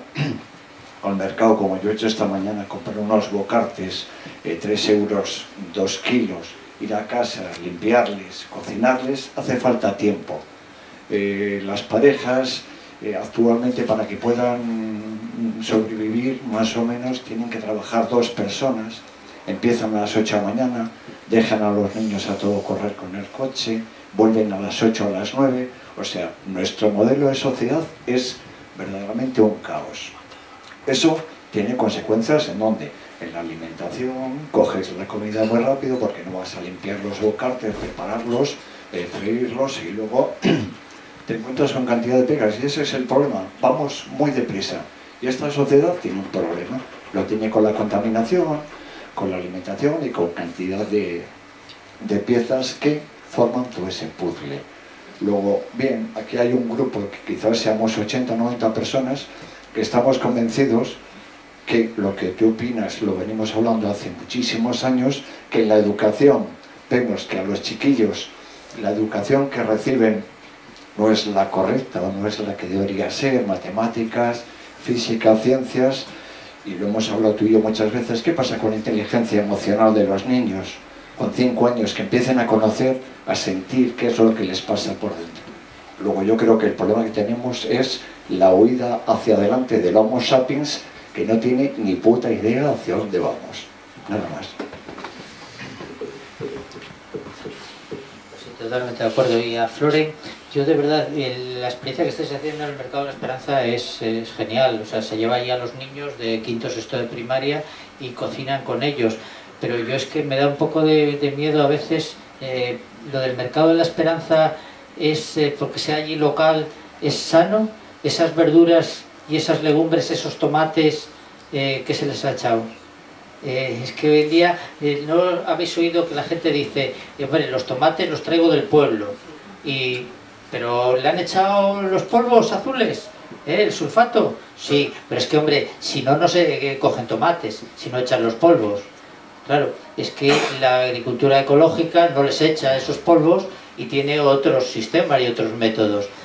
al mercado, como yo he hecho esta mañana, comprar unos bocartes, eh, tres euros, dos kilos, ir a casa, limpiarles, cocinarles, hace falta tiempo. Eh, las parejas eh, actualmente para que puedan sobrevivir más o menos tienen que trabajar dos personas, empiezan a las ocho de la mañana, dejan a los niños a todo correr con el coche, vuelven a las ocho a las nueve, o sea, nuestro modelo de sociedad es verdaderamente un caos. Eso tiene consecuencias en donde en la alimentación coges la comida muy rápido porque no vas a limpiar los bocartes, prepararlos, eh, freírlos y luego te encuentras con cantidad de pegas y ese es el problema, vamos muy deprisa y esta sociedad tiene un problema, lo tiene con la contaminación, con la alimentación y con cantidad de, de piezas que forman todo ese puzzle. Luego, bien, aquí hay un grupo que quizás seamos ochenta o noventa personas que estamos convencidos que lo que tú opinas lo venimos hablando hace muchísimos años, que en la educación vemos que a los chiquillos la educación que reciben no es la correcta o no es la que debería ser, matemáticas, física, ciencias, y lo hemos hablado tú y yo muchas veces. ¿Qué pasa con la inteligencia emocional de los niños con cinco años que empiecen a conocer, a sentir qué es lo que les pasa por dentro? Luego yo creo que el problema que tenemos es la huida hacia adelante del Homo sapiens, que no tiene ni puta idea hacia dónde vamos. Nada más. Sí, totalmente de acuerdo. Y a Flore, yo de verdad, el, la experiencia que estáis haciendo en el Mercado de la Esperanza es, es genial. O sea, se lleva ahí a los niños de quinto, sexto de primaria y cocinan con ellos. Pero yo es que me da un poco de, de miedo a veces. Eh, lo del Mercado de la Esperanza es, eh, porque sea allí local, es sano. Esas verduras y esas legumbres, esos tomates eh, que se les ha echado. Eh, es que hoy en día, eh, ¿no habéis oído que la gente dice, eh, bueno, los tomates los traigo del pueblo, y, pero le han echado los polvos azules, ¿eh? El sulfato? Sí, pero es que, hombre, si no, no se eh, cogen tomates, si no echan los polvos. Claro, es que la agricultura ecológica no les echa esos polvos y tiene otros sistemas y otros métodos.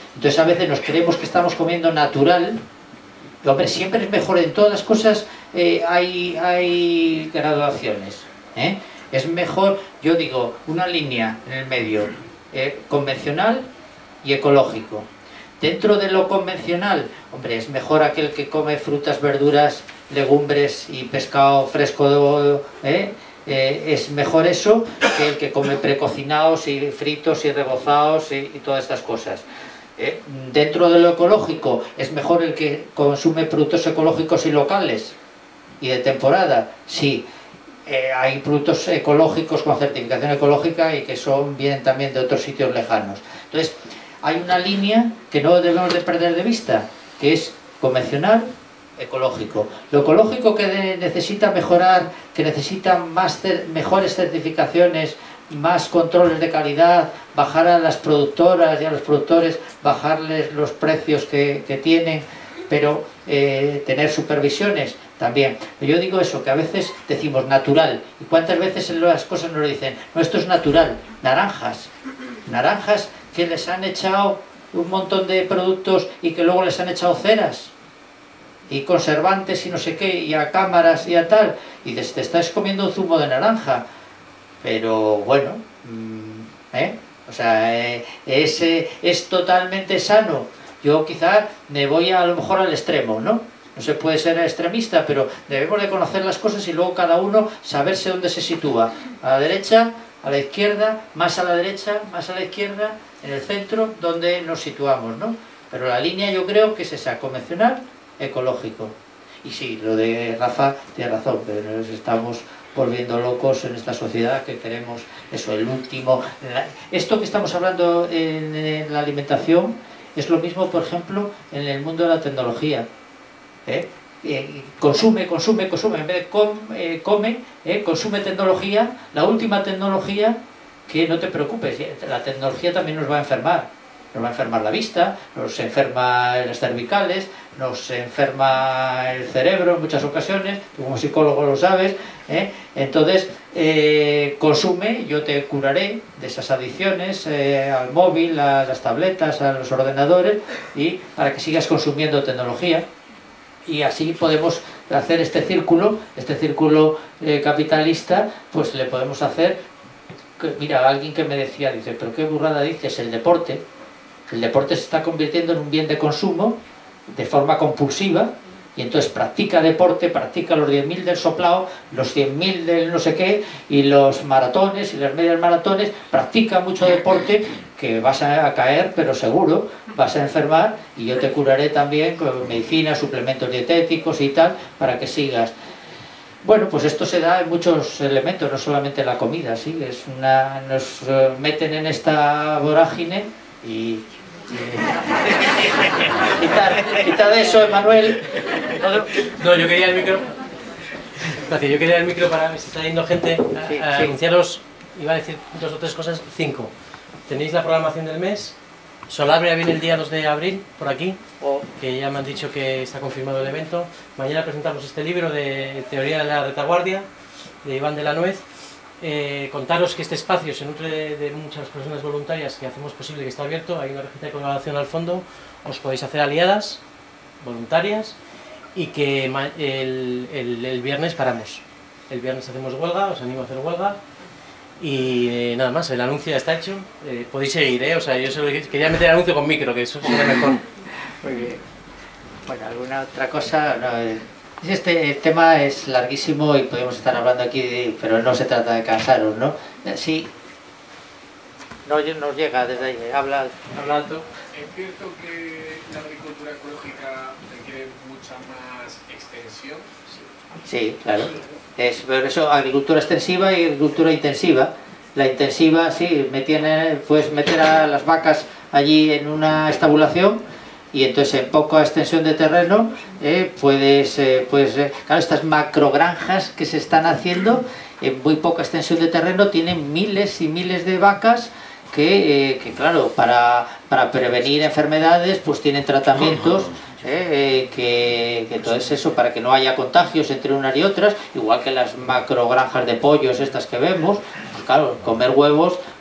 Entonces a veces nos creemos que estamos comiendo natural. Y, hombre, siempre es mejor, en todas las cosas eh, hay, hay graduaciones, ¿eh? Es mejor, yo digo, una línea en el medio, eh, convencional y ecológico. Dentro de lo convencional, hombre, es mejor aquel que come frutas, verduras, legumbres y pescado fresco, ¿eh? Eh, es mejor eso que el que come precocinados y fritos y rebozados y, y todas estas cosas. Eh, dentro de lo ecológico, es mejor el que consume productos ecológicos y locales y de temporada. Sí, eh, hay productos ecológicos con certificación ecológica y que son vienen también de otros sitios lejanos. Entonces, hay una línea que no debemos de perder de vista, que es convencional, ecológico. Lo ecológico que de, necesita mejorar, que necesita más cer, mejores certificaciones, más controles de calidad, bajar a las productoras y a los productores, bajarles los precios que, que tienen, pero eh, tener supervisiones también. Yo digo eso, que a veces decimos natural, y cuántas veces en las cosas nos dicen, no, esto es natural. Naranjas, naranjas que les han echado un montón de productos y que luego les han echado ceras y conservantes y no sé qué, y a cámaras y a tal, y te, te estás comiendo un zumo de naranja, pero bueno, ¿eh? O sea, eh, es, eh, es totalmente sano. Yo quizá me voy a, a lo mejor al extremo, ¿no? No se puede ser extremista, pero debemos de conocer las cosas y luego cada uno saberse dónde se sitúa, a la derecha, a la izquierda, más a la derecha, más a la izquierda, en el centro, donde nos situamos, ¿no? Pero la línea yo creo que es esa, convencional, ecológico. Y sí, lo de Rafa tiene razón, pero nos estamos volviendo locos en esta sociedad que queremos eso, el último. Esto que estamos hablando en, en la alimentación es lo mismo, por ejemplo, en el mundo de la tecnología. ¿Eh? Eh, consume, consume, consume, en vez de com, eh, come, eh, consume tecnología, la última tecnología, que no te preocupes, la tecnología también nos va a enfermar. Nos va a enfermar la vista, nos enferma las cervicales, nos enferma el cerebro en muchas ocasiones, tú como psicólogo lo sabes, ¿eh? Entonces, eh, consume, yo te curaré de esas adicciones eh, al móvil, a las tabletas, a los ordenadores, y para que sigas consumiendo tecnología. Y así podemos hacer este círculo, este círculo eh, capitalista, pues le podemos hacer, que, mira, alguien que me decía, dice, pero qué burrada dices, el deporte. El deporte se está convirtiendo en un bien de consumo de forma compulsiva y entonces practica deporte, practica los diez mil del soplao, los cien mil del no sé qué y los maratones y las medias maratones, practica mucho deporte que vas a caer, pero seguro, vas a enfermar y yo te curaré también con medicina, suplementos dietéticos y tal, para que sigas. Bueno, pues esto se da en muchos elementos, no solamente en la comida, ¿sí? Es una, nos meten en esta vorágine y... Quitar, quitar eso, Emanuel. No, yo quería el micro. Gracias, yo quería el micro para ver si está yendo gente a, sí, a sí. anunciaros, iba a decir dos o tres cosas, cinco. Tenéis la programación del mes. Solabria viene el día dos de abril, por aquí, Oh. que ya me han dicho que está confirmado el evento. Mañana presentamos este libro de Teoría de la Retaguardia, de Iván de la Nuez. Eh, contaros que este espacio se nutre de, de muchas personas voluntarias que hacemos posible que esté abierto. Hay una receta de colaboración al fondo, os podéis hacer aliadas voluntarias y que el, el, el viernes paramos. El viernes hacemos huelga, os animo a hacer huelga y eh, nada más, el anuncio ya está hecho. Eh, podéis seguir, ¿eh? O sea, yo solo quería meter el anuncio con micro, que eso sería mejor. Muy bien. Bueno, ¿alguna otra cosa? No, eh. Este tema es larguísimo y podemos estar hablando aquí, pero no se trata de cansaros, ¿no? Sí, no nos llega desde ahí, habla, habla alto. Es cierto que la agricultura ecológica requiere mucha más extensión. Sí, claro. Es por eso agricultura extensiva y agricultura intensiva. La intensiva, sí, me tiene, puedes meter a las vacas allí en una estabulación. Y entonces en poca extensión de terreno eh, puedes, eh, pues, eh, claro, estas macrogranjas que se están haciendo en muy poca extensión de terreno tienen miles y miles de vacas que, eh, que claro, para, para prevenir enfermedades pues tienen tratamientos eh, eh, que, que todo es eso para que no haya contagios entre unas y otras, igual que las macrogranjas de pollos estas que vemos, pues claro, comer huevos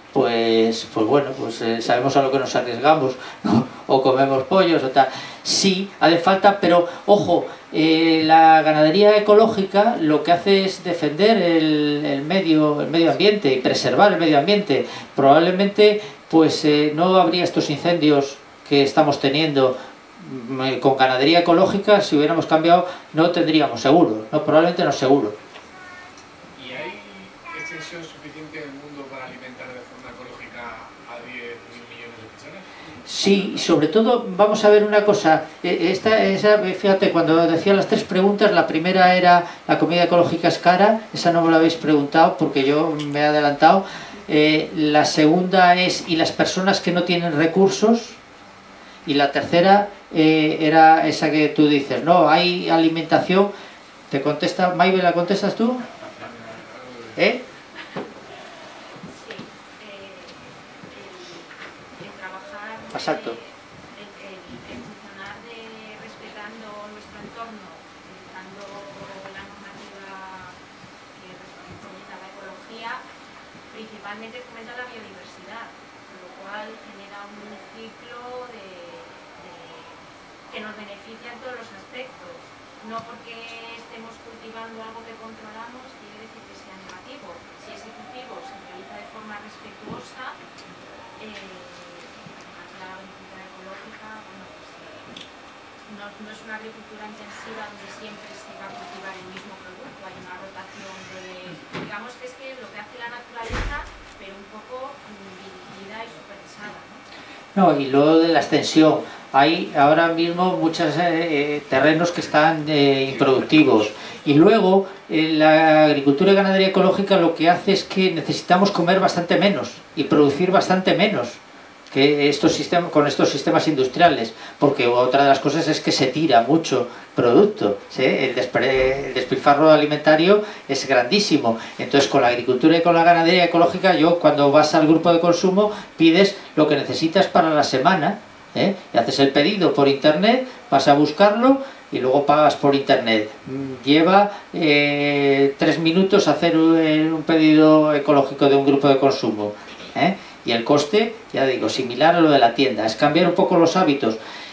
pues, pues bueno, pues eh, sabemos a lo que nos arriesgamos, ¿no? O comemos pollos o tal. Sí, hace falta, pero ojo, eh, la ganadería ecológica lo que hace es defender el, el, medio, el medio ambiente y preservar el medio ambiente. Probablemente pues eh, no habría estos incendios que estamos teniendo con ganadería ecológica. Si hubiéramos cambiado no tendríamos seguro, no, probablemente no seguro. ¿Y hay extensión suficiente en el mundo para alimentar de forma ecológica a diez mil millones de personas? Sí, sobre todo vamos a ver una cosa, esta, esa, fíjate, cuando decía las tres preguntas, la primera era la comida ecológica es cara, esa no me la habéis preguntado porque yo me he adelantado. Eh, la segunda es, ¿y las personas que no tienen recursos? Y la tercera eh, era esa que tú dices, no, hay alimentación. ¿Te contesta, Maybel, la contestas tú? ¿Eh? Exacto. El, el, el funcionar de respetando nuestro entorno, utilizando la normativa que fomenta la ecología, principalmente fomenta la biodiversidad, con lo cual genera un ciclo de, de, que nos beneficia en todos los aspectos. No porque estemos cultivando algo que controlamos quiere decir que sea negativo. Si ese cultivo se realiza de forma respetuosa, eh, la agricultura ecológica, bueno, pues, eh, no, no es una agricultura intensiva donde siempre se va a cultivar el mismo producto, hay una rotación de, digamos que es que lo que hace la naturaleza, pero un poco dirigida y supervisada, ¿no? No, y luego de la extensión, hay ahora mismo muchos eh, terrenos que están eh, improductivos, y luego eh, la agricultura y ganadería ecológica lo que hace es que necesitamos comer bastante menos y producir bastante menos que estos sistemas, con estos sistemas industriales, porque otra de las cosas es que se tira mucho producto, ¿sí? el, el despilfarro alimentario es grandísimo. Entonces con la agricultura y con la ganadería ecológica, yo cuando vas al grupo de consumo pides lo que necesitas para la semana, ¿eh? y haces el pedido por internet, vas a buscarlo y luego pagas por internet. Lleva eh, tres minutos hacer un, un pedido ecológico de un grupo de consumo, ¿eh? Y el coste, ya digo, similar a lo de la tienda, es cambiar un poco los hábitos.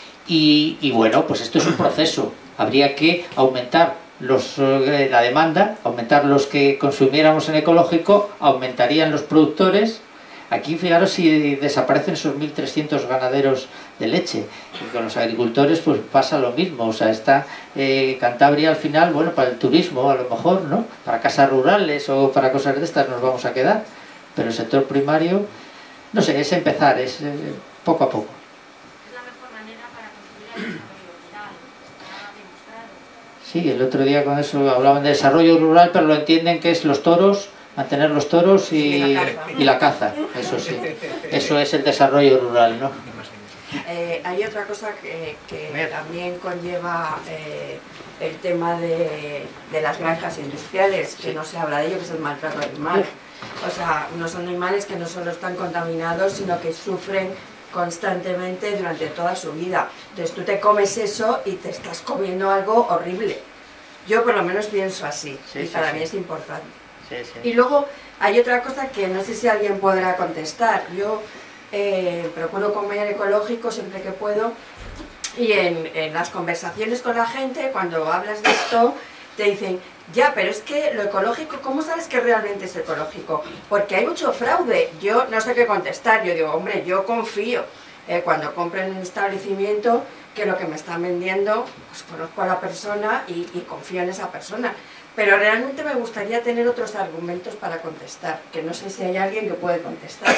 Y, y bueno, pues esto es un proceso. Habría que aumentar los, eh, la demanda, aumentar los que consumiéramos en ecológico, aumentarían los productores. Aquí fijaros si desaparecen esos mil trescientos ganaderos de leche. Y con los agricultores pues pasa lo mismo. O sea, está eh, Cantabria al final, bueno, para el turismo a lo mejor, ¿no? Para casas rurales o para cosas de estas nos vamos a quedar. Pero el sector primario, no sé, es empezar, es eh, poco a poco. Es la mejor manera para construir el desarrollo rural, está demostrado. Sí, el otro día con eso hablaban de desarrollo rural, pero lo entienden que es los toros, mantener los toros y, y, la, caza. y la caza, eso sí. Eso es el desarrollo rural, ¿no? Eh, hay otra cosa que, que también conlleva eh, el tema de, de las granjas industriales, que no se habla de ello, que es el maltrato animal. O sea, unos animales que no solo están contaminados, sino que sufren constantemente durante toda su vida. Entonces tú te comes eso y te estás comiendo algo horrible. Yo por lo menos pienso así, sí, y sí, para sí. mí es importante. Sí, sí. Y luego hay otra cosa que no sé si alguien podrá contestar. Yo eh, procuro comer ecológico siempre que puedo, y en, en las conversaciones con la gente, cuando hablas de esto, te dicen, ya, pero es que lo ecológico, ¿cómo sabes que realmente es ecológico? Porque hay mucho fraude. Yo no sé qué contestar. Yo digo, hombre, yo confío eh, cuando compro en un establecimiento que lo que me están vendiendo, pues conozco a la persona y, y confío en esa persona. Pero realmente me gustaría tener otros argumentos para contestar, que no sé si hay alguien que puede contestar.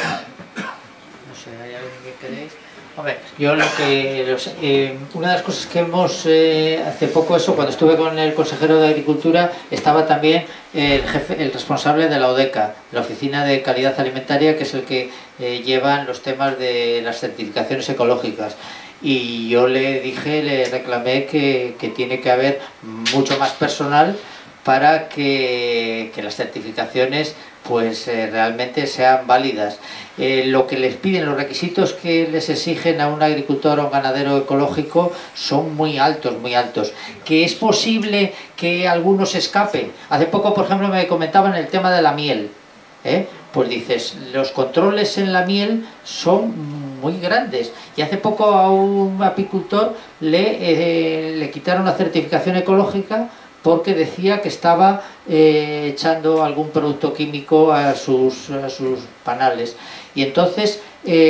No sé, ¿hay alguien que queréis? Hombre, yo lo que... Los, eh, una de las cosas que hemos... Eh, hace poco eso, cuando estuve con el consejero de Agricultura, estaba también el jefe, el responsable de la ODECA, la Oficina de Calidad Alimentaria, que es el que eh, lleva los temas de las certificaciones ecológicas. Y yo le dije, le reclamé que, que tiene que haber mucho más personal para que, que las certificaciones pues eh, realmente sean válidas. Eh, lo que les piden, los requisitos que les exigen a un agricultor o un ganadero ecológico son muy altos, muy altos. Que es posible que algunos escapen. Hace poco, por ejemplo, me comentaban el tema de la miel. ¿eh? pues dices, los controles en la miel son muy grandes. Y hace poco a un apicultor le, eh, le quitaron la certificación ecológica porque decía que estaba eh, echando algún producto químico a sus, a sus panales. Y entonces,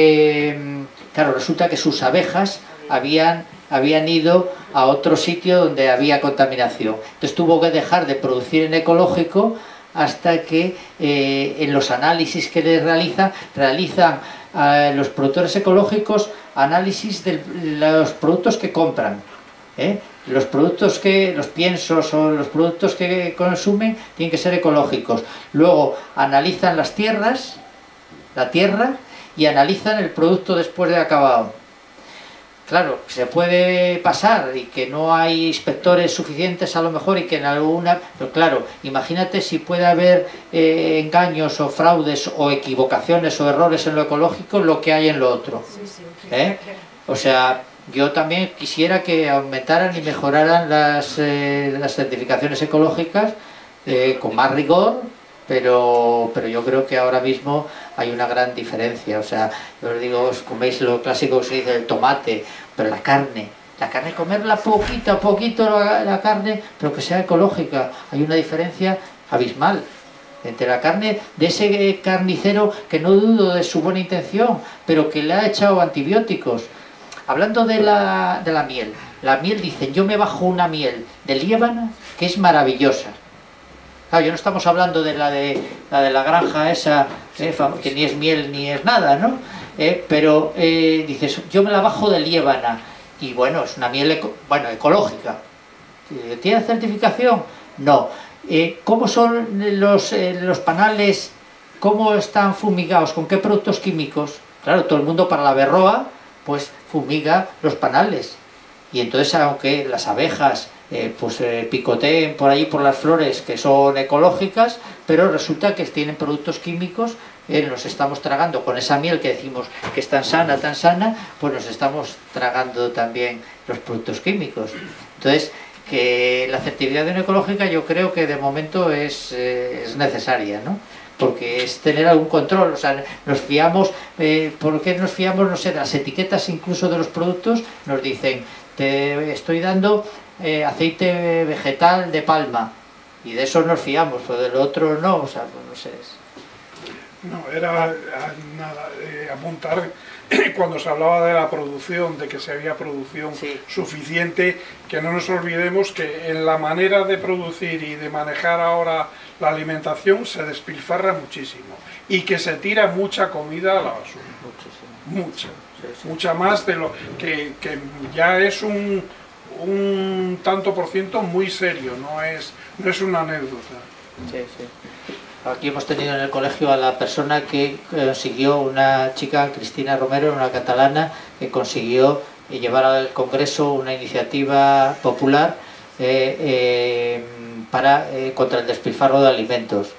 eh, claro, resulta que sus abejas habían, habían ido a otro sitio donde había contaminación. Entonces tuvo que dejar de producir en ecológico hasta que eh, en los análisis que les realiza, realizan eh, los productores ecológicos análisis de los productos que compran. ¿eh? Los productos que, los piensos o los productos que consumen tienen que ser ecológicos. Luego analizan las tierras, la tierra, y analizan el producto después de acabado. Claro, se puede pasar y que no hay inspectores suficientes a lo mejor y que en alguna... Pero claro, imagínate si puede haber eh, engaños o fraudes o equivocaciones o errores en lo ecológico, lo que hay en lo otro. ¿eh? O sea, yo también quisiera que aumentaran y mejoraran las, eh, las certificaciones ecológicas eh, con más rigor, pero, pero yo creo que ahora mismo hay una gran diferencia. O sea, yo os digo, os coméis lo clásico que se dice el tomate, pero la carne, la carne comerla poquito a poquito la, la carne, pero que sea ecológica, hay una diferencia abismal entre la carne de ese carnicero que no dudo de su buena intención, pero que le ha echado antibióticos. Hablando de la, de la miel, la miel dicen, yo me bajo una miel de Líbana que es maravillosa. Claro, yo no estamos hablando de la de la, de la granja esa, eh, que ni es miel ni es nada, ¿no? Eh, pero eh, dices, yo me la bajo de Líbana, y bueno, es una miel eco, bueno, ecológica. ¿Tiene certificación? No. Eh, ¿Cómo son los, eh, los panales? ¿Cómo están fumigados? ¿Con qué productos químicos? Claro, todo el mundo para la berroa, pues fumiga los panales. Y entonces, aunque las abejas eh, pues eh, picoteen por ahí por las flores que son ecológicas, pero resulta que tienen productos químicos, eh, nos estamos tragando con esa miel que decimos que es tan sana, tan sana, pues nos estamos tragando también los productos químicos. Entonces, que la certificación ecológica yo creo que de momento es, eh, es necesaria, ¿no? Porque es tener algún control. O sea, nos fiamos, eh, ¿por qué nos fiamos? No sé, las etiquetas incluso de los productos nos dicen, te estoy dando eh, aceite vegetal de palma, y de eso nos fiamos, pero de lo otro no, o sea, pues no sé. No, era nada, eh, apuntar cuando se hablaba de la producción, de que se había producción sí. suficiente, que no nos olvidemos que en la manera de producir y de manejar ahora la alimentación se despilfarra muchísimo y que se tira mucha comida a la basura, mucha, sí, sí. mucha más de lo que, que ya es un, un tanto por ciento muy serio, no es, no es una anécdota. Sí, sí. Aquí hemos tenido en el colegio a la persona que consiguió, una chica, Cristina Romero, una catalana, que consiguió llevar al Congreso una iniciativa popular eh, eh, para, eh, contra el despilfarro de alimentos.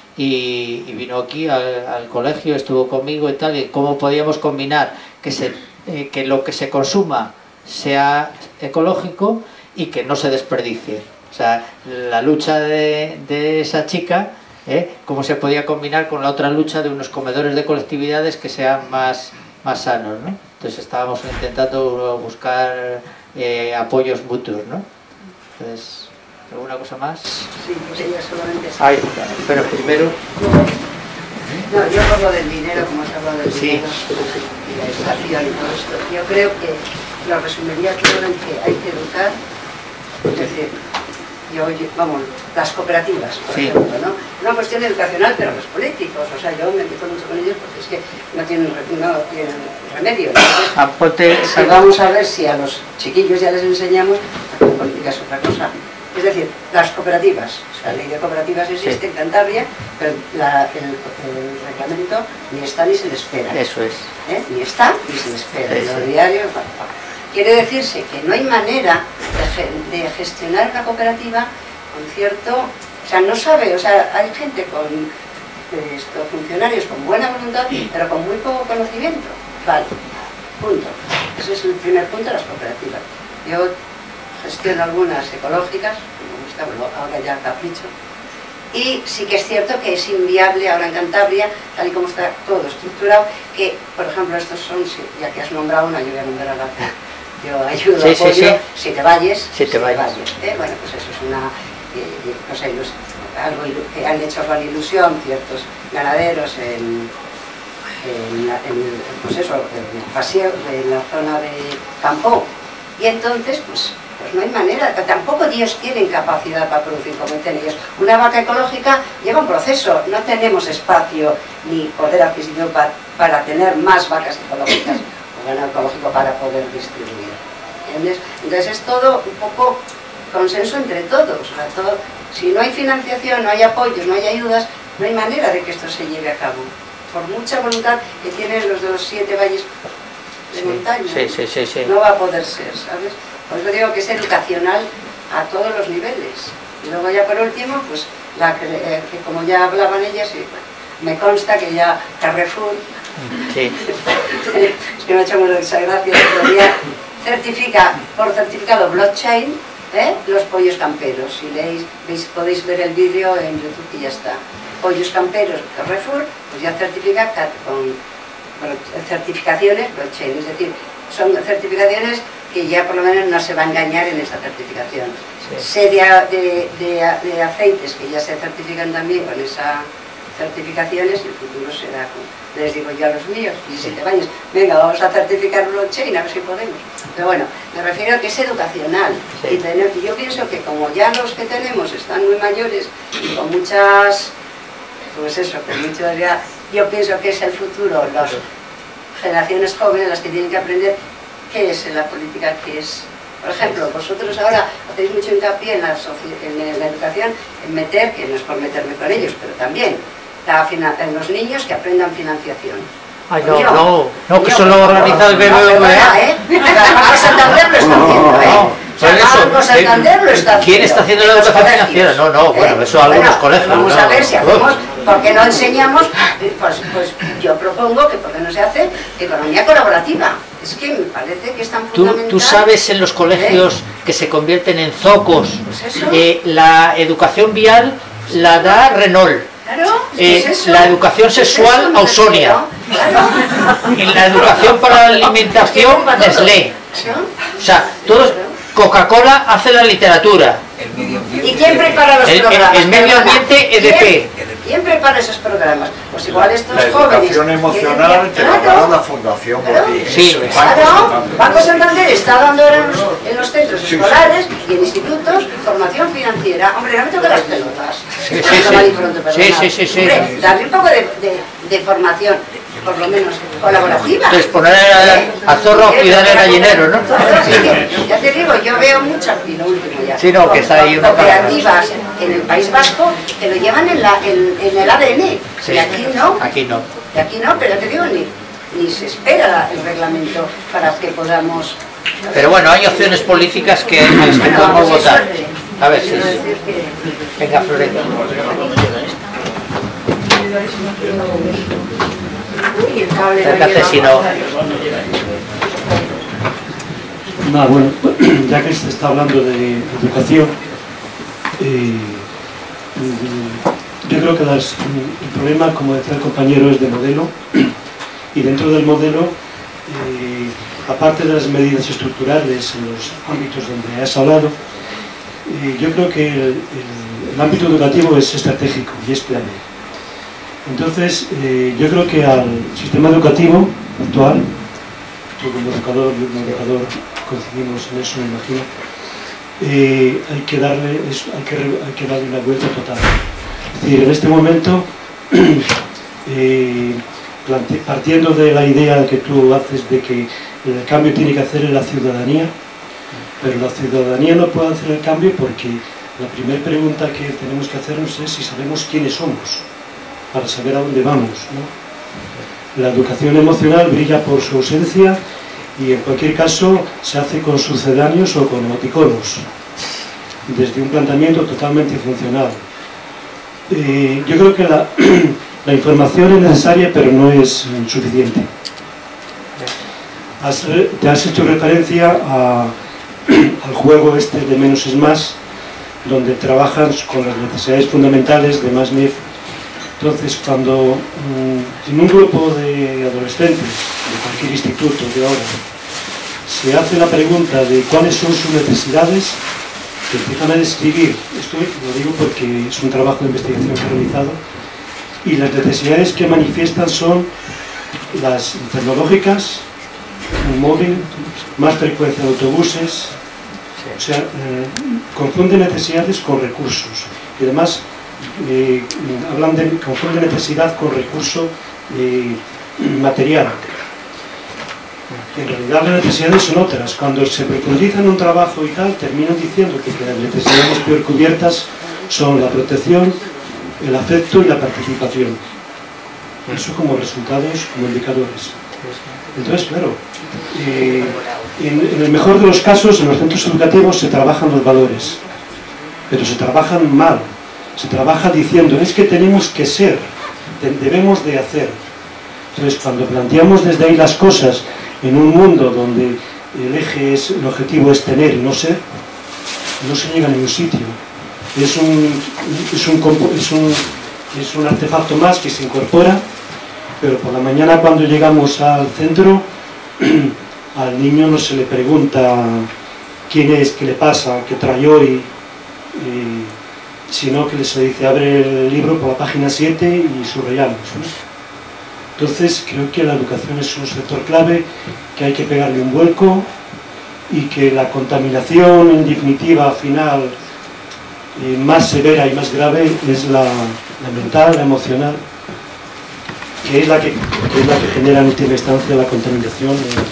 Y, y vino aquí al, al colegio, estuvo conmigo y tal, y cómo podíamos combinar que, se, eh, que lo que se consuma sea ecológico y que no se desperdicie. O sea, la lucha de, de esa chica, ¿Eh? cómo se podía combinar con la otra lucha de unos comedores de colectividades que sean más, más sanos, ¿no? Entonces estábamos intentando buscar eh, apoyos mutuos, ¿no? Entonces, ¿alguna cosa más? Sí, pues ella solamente... Ay, pero primero... No, yo por lo del dinero, como has hablado del sí. dinero y la educación y todo esto, yo creo que lo resumiría todo en que hay que educar, es decir, yo, vamos, las cooperativas, por sí. ejemplo, ¿no? Una cuestión educacional, pero los políticos, o sea, yo me meto mucho con ellos porque es que no tienen, no tienen remedio. Entonces, Aporte, si vamos a ver si a los chiquillos ya les enseñamos, la política es otra cosa. Es decir, las cooperativas, o sea, la ley de cooperativas existe sí. en Cantabria, pero la, el, el reglamento ni está ni se le espera. Eso es. ¿Eh? Ni está ni se le espera. Eso. Los diarios... Quiere decirse que no hay manera de, de gestionar una cooperativa con cierto... O sea, no sabe, o sea, hay gente con estos funcionarios con buena voluntad, pero con muy poco conocimiento. Vale, punto. Ese es el primer punto de las cooperativas. Yo gestiono algunas ecológicas, me gusta, bueno, ahora ya capricho, y sí que es cierto que es inviable ahora en Cantabria, tal y como está todo estructurado, que, por ejemplo, estos son, ya que has nombrado una, yo voy a nombrar a la yo ayudo, sí, apoyo, sí, sí. Siete Valles, Siete Valles. ¿eh? Bueno, pues eso es una, eh, no sé, algo que han hecho con ilusión ciertos ganaderos en, en, la, en, pues eso, en el paseo, en la zona de campo, y entonces, pues, pues no hay manera, tampoco ellos tienen capacidad para producir, como dicen ellos. Una vaca ecológica lleva un proceso, no tenemos espacio ni poder adquisitivo para, para tener más vacas ecológicas o ganado ecológico para poder distribuir, ¿entiendes? Entonces es todo un poco consenso entre todos, o sea, todo, si no hay financiación, no hay apoyos, no hay ayudas, no hay manera de que esto se lleve a cabo, por mucha voluntad que tienen los de los siete valles de sí, montaña, sí, sí, sí, sí. no va a poder ser, ¿sabes? Por eso digo que es educacional a todos los niveles. Y luego ya por último, pues, la que, eh, que como ya hablaban ellas, y, bueno, me consta que ya Carrefour, sí. es que me ha hecho mucha gracia el otro día, certifica por certificado blockchain, ¿eh? Los pollos camperos. Si leéis, veis, podéis ver el vídeo en YouTube y ya está. Pollos camperos Carrefour, pues ya certifica con bueno, certificaciones blockchain, es decir, son certificaciones que ya por lo menos no se va a engañar en esta certificación. Sí. Sé de, de, de, de aceites que ya se certifican también con esas certificaciones y el futuro será, les digo yo a los míos, diecisiete años, venga, vamos a certificar blockchain, a ver si podemos. Pero bueno, me refiero a que es educacional. Sí. Y, tener, y yo pienso que como ya los que tenemos están muy mayores y con muchas, pues eso, con muchas ya, yo pienso que es el futuro, las generaciones jóvenes las que tienen que aprender qué es en la política, qué es. Por ejemplo, vosotros ahora hacéis mucho hincapié en la, en la educación, en meter, que no es por meterme con ellos, pero también la, en los niños que aprendan financiación. Ay, no, no, no, no, que eso lo organiza el B B V A. ¿Eh? Banco Santander lo está haciendo, ¿eh? O sea, Banco Santander lo está haciendo. ¿Quién está haciendo la educación financiera? No, no, bueno, eso a algunos colegios. Vamos a ver si hacemos, porque no enseñamos, pues, pues yo propongo que porque no se hace economía colaborativa. Es que me parece que es tan fundamental. ¿Tú, tú sabes en los colegios ¿eh? que se convierten en zocos? Pues eso. Eh, la educación vial la da Renault. Claro, eh, es eso. La educación sexual es eso, Ausonia. Claro. En la educación para la alimentación Nestlé. O sea, todos, Coca-Cola hace la literatura. ¿Y quién prepara los el, programas? El, el medio ambiente E D P. ¿Quién, ¿Quién prepara esos programas? Pues igual estos la jóvenes. La educación emocional te la da la Fundación claro, Botín. Sí, claro. Banco Santander está dando ahora en los, en los centros sí, escolares sí. y en institutos formación financiera. Hombre, no me toque las pelotas. Sí, sí, sí. No pronto, sí, sí, sí, sí. Hombre, dame un poco de, de, de formación, por lo menos colaborativa. Entonces poner a, a zorro a cuidar el gallinero, ¿no? Claro, sí, que, ya te digo, yo veo muchas, y lo último ya, sí, no, que está ahí una cooperativas en el País Vasco que lo llevan en, la, en, en el A D N, sí, y aquí no. Aquí no. Y aquí no, pero ya te digo, ni, ni se espera el reglamento para que podamos... Pero bueno, hay opciones políticas que, a las que podemos votar. A ver, sí, sí. Venga, Floreta. Acércate si no. No, bueno, ya que se está hablando de educación, eh, yo creo que las, el problema, como decía el compañero, es de modelo, y dentro del modelo, eh, aparte de las medidas estructurales en los ámbitos donde has hablado, eh, yo creo que el, el, el ámbito educativo es estratégico y es clave. Entonces, eh, yo creo que al sistema educativo actual, tú como educador, yo como educador coincidimos en eso, me imagino, eh, hay, que darle, es, hay, que, hay que darle una vuelta total. Es decir, en este momento, eh, plante, partiendo de la idea que tú haces de que el cambio tiene que hacer en la ciudadanía, pero la ciudadanía no puede hacer el cambio porque la primera pregunta que tenemos que hacernos es si sabemos quiénes somos, para saber a dónde vamos, ¿no? La educación emocional brilla por su ausencia y en cualquier caso se hace con sucedáneos o con emoticonos, desde un planteamiento totalmente funcional. Eh, yo creo que la, la información es necesaria, pero no es suficiente. Has, te has hecho referencia a, al juego este de menos es más, donde trabajan con las necesidades fundamentales de Masnev. Entonces, cuando mmm, en un grupo de adolescentes de cualquier instituto de ahora se hace la pregunta de cuáles son sus necesidades, que empiezan a describir, esto lo digo porque es un trabajo de investigación que he realizado, y las necesidades que manifiestan son las tecnológicas, un móvil, más frecuencia de autobuses, o sea, eh, confunden necesidades con recursos, y además eh, hablan de, confunden necesidad con recurso eh, material. En realidad las necesidades son otras. Cuando se profundiza en un trabajo y tal, terminan diciendo que, que las necesidades peor cubiertas son la protección, el afecto y la participación. Eso como resultados, como indicadores. Entonces, claro, eh, en, en el mejor de los casos, en los centros educativos se trabajan los valores, pero se trabajan mal. Se trabaja diciendo, es que tenemos que ser, debemos de hacer. Entonces, cuando planteamos desde ahí las cosas en un mundo donde el eje es, el objetivo es tener y no ser, no se llega a ningún sitio. Es un, es un, es un, es un artefacto más que se incorpora, pero por la mañana cuando llegamos al centro, al niño no se le pregunta quién es, qué le pasa, qué trae hoy, eh, sino que se le dice abre el libro por la página siete y subrayamos, ¿no? Entonces creo que la educación es un sector clave, que hay que pegarle un vuelco y que la contaminación en definitiva final eh, más severa y más grave es la, la mental, la emocional, que es la que, que es la que genera en última instancia la contaminación en, en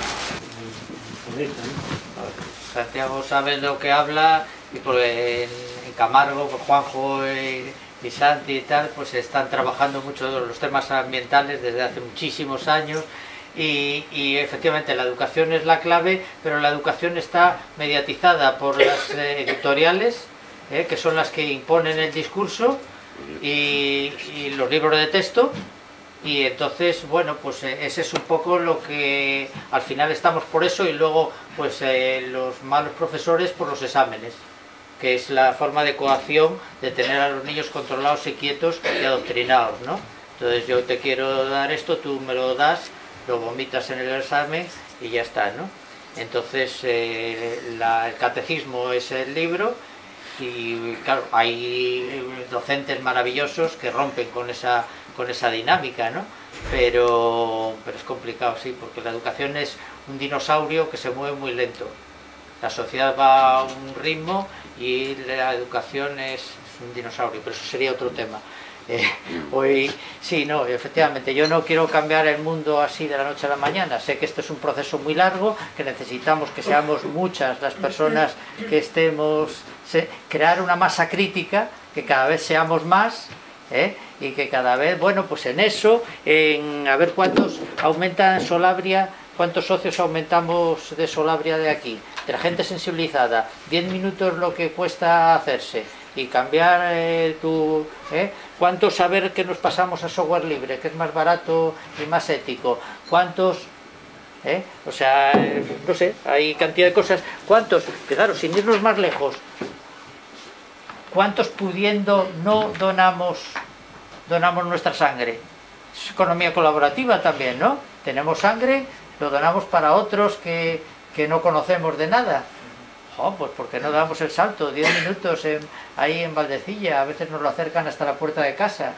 el planeta, ¿no? Santiago sabe lo que habla, y por en, en Camargo, por Juanjo y, y Santi y tal, pues están trabajando mucho los temas ambientales desde hace muchísimos años. Y, y efectivamente la educación es la clave, pero la educación está mediatizada por las eh, editoriales, eh, que son las que imponen el discurso, y, y los libros de texto, y entonces, bueno, pues eh, ese es un poco lo que al final estamos por eso, y luego pues eh, los malos profesores por los exámenes, que es la forma de coacción de tener a los niños controlados y quietos y adoctrinados, ¿no? Entonces yo te quiero dar esto, tú me lo das, lo vomitas en el examen y ya está, ¿no? Entonces eh, la, el catecismo es el libro, y claro, hay docentes maravillosos que rompen con esa, con esa dinámica, ¿no? Pero, pero es complicado, sí, porque la educación es un dinosaurio que se mueve muy lento. La sociedad va a un ritmo y la educación es, es un dinosaurio, pero eso sería otro tema. Eh, hoy, sí, no, efectivamente, yo no quiero cambiar el mundo así de la noche a la mañana. Sé que esto es un proceso muy largo, que necesitamos que seamos muchas las personas que estemos, se, crear una masa crítica, que cada vez seamos más, ¿eh? Y que cada vez, bueno, pues en eso, en a ver cuántos aumentan Solabria, cuántos socios aumentamos de Solabria de aquí, de la gente sensibilizada, diez minutos lo que cuesta hacerse, y cambiar eh, tu... ¿eh? ¿Cuántos saber que nos pasamos a software libre, que es más barato y más ético? ¿Cuántos? ¿Eh? O sea, eh, no sé, hay cantidad de cosas. ¿Cuántos? Que claro, sin irnos más lejos, ¿cuántos pudiendo no donamos, donamos nuestra sangre? Es economía colaborativa también, ¿no? Tenemos sangre, lo donamos para otros que, que no conocemos de nada. Oh, pues porque no damos el salto, diez minutos en, ahí en Valdecilla, a veces nos lo acercan hasta la puerta de casa.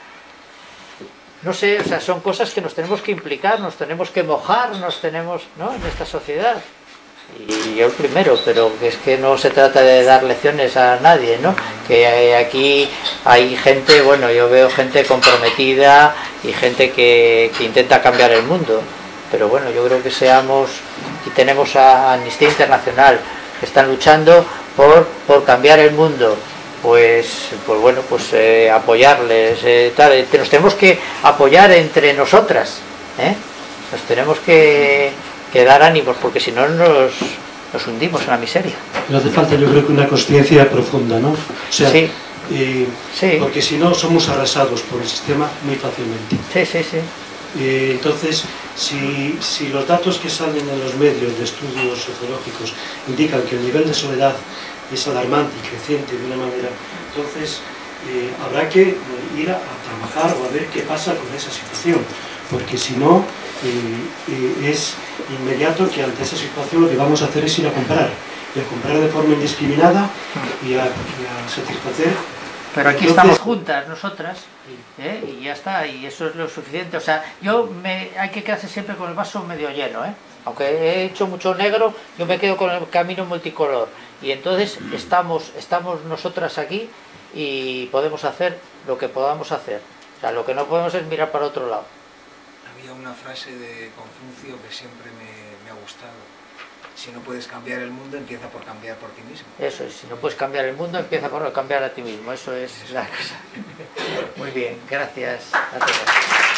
No sé, o sea, son cosas que nos tenemos que implicar, nos tenemos que mojar, nos tenemos, ¿no?, en esta sociedad. Y yo el primero, pero es que no se trata de dar lecciones a nadie, ¿no? Que hay, aquí hay gente, bueno, yo veo gente comprometida y gente que, que intenta cambiar el mundo. Pero bueno, yo creo que seamos, y tenemos a Amnistía Internacional, que están luchando por, por cambiar el mundo, pues, pues bueno, pues eh, apoyarles, eh, tal, eh, nos tenemos que apoyar entre nosotras, ¿eh? Nos tenemos que, que dar ánimos, porque si no nos, nos hundimos en la miseria. Pero hace falta, yo creo, que una conciencia profunda, ¿no? O sea, sí. Eh, sí. Porque si no somos arrasados por el sistema muy fácilmente. Sí, sí, sí. Eh, entonces, si, si los datos que salen en los medios de estudios sociológicos indican que el nivel de soledad es alarmante y creciente de una manera. Entonces, eh, habrá que ir a, a trabajar o a ver qué pasa con esa situación, porque si no, eh, eh, es inmediato que ante esa situación lo que vamos a hacer es ir a comprar, y a comprar de forma indiscriminada y a, y a satisfacer. Pero aquí Entonces, estamos juntas nosotras, ¿eh? Y ya está, y eso es lo suficiente. O sea, yo me, hay que quedarse siempre con el vaso medio lleno, ¿eh? Aunque he hecho mucho negro, yo me quedo con el camino multicolor. Y entonces estamos, estamos nosotras aquí y podemos hacer lo que podamos hacer. O sea, lo que no podemos es mirar para otro lado. Había una frase de Confucio que siempre me, me ha gustado. Si no puedes cambiar el mundo, empieza por cambiar por ti mismo. Eso es, si no puedes cambiar el mundo, empieza por cambiar a ti mismo. Eso es la cosa. Muy bien, gracias a todos.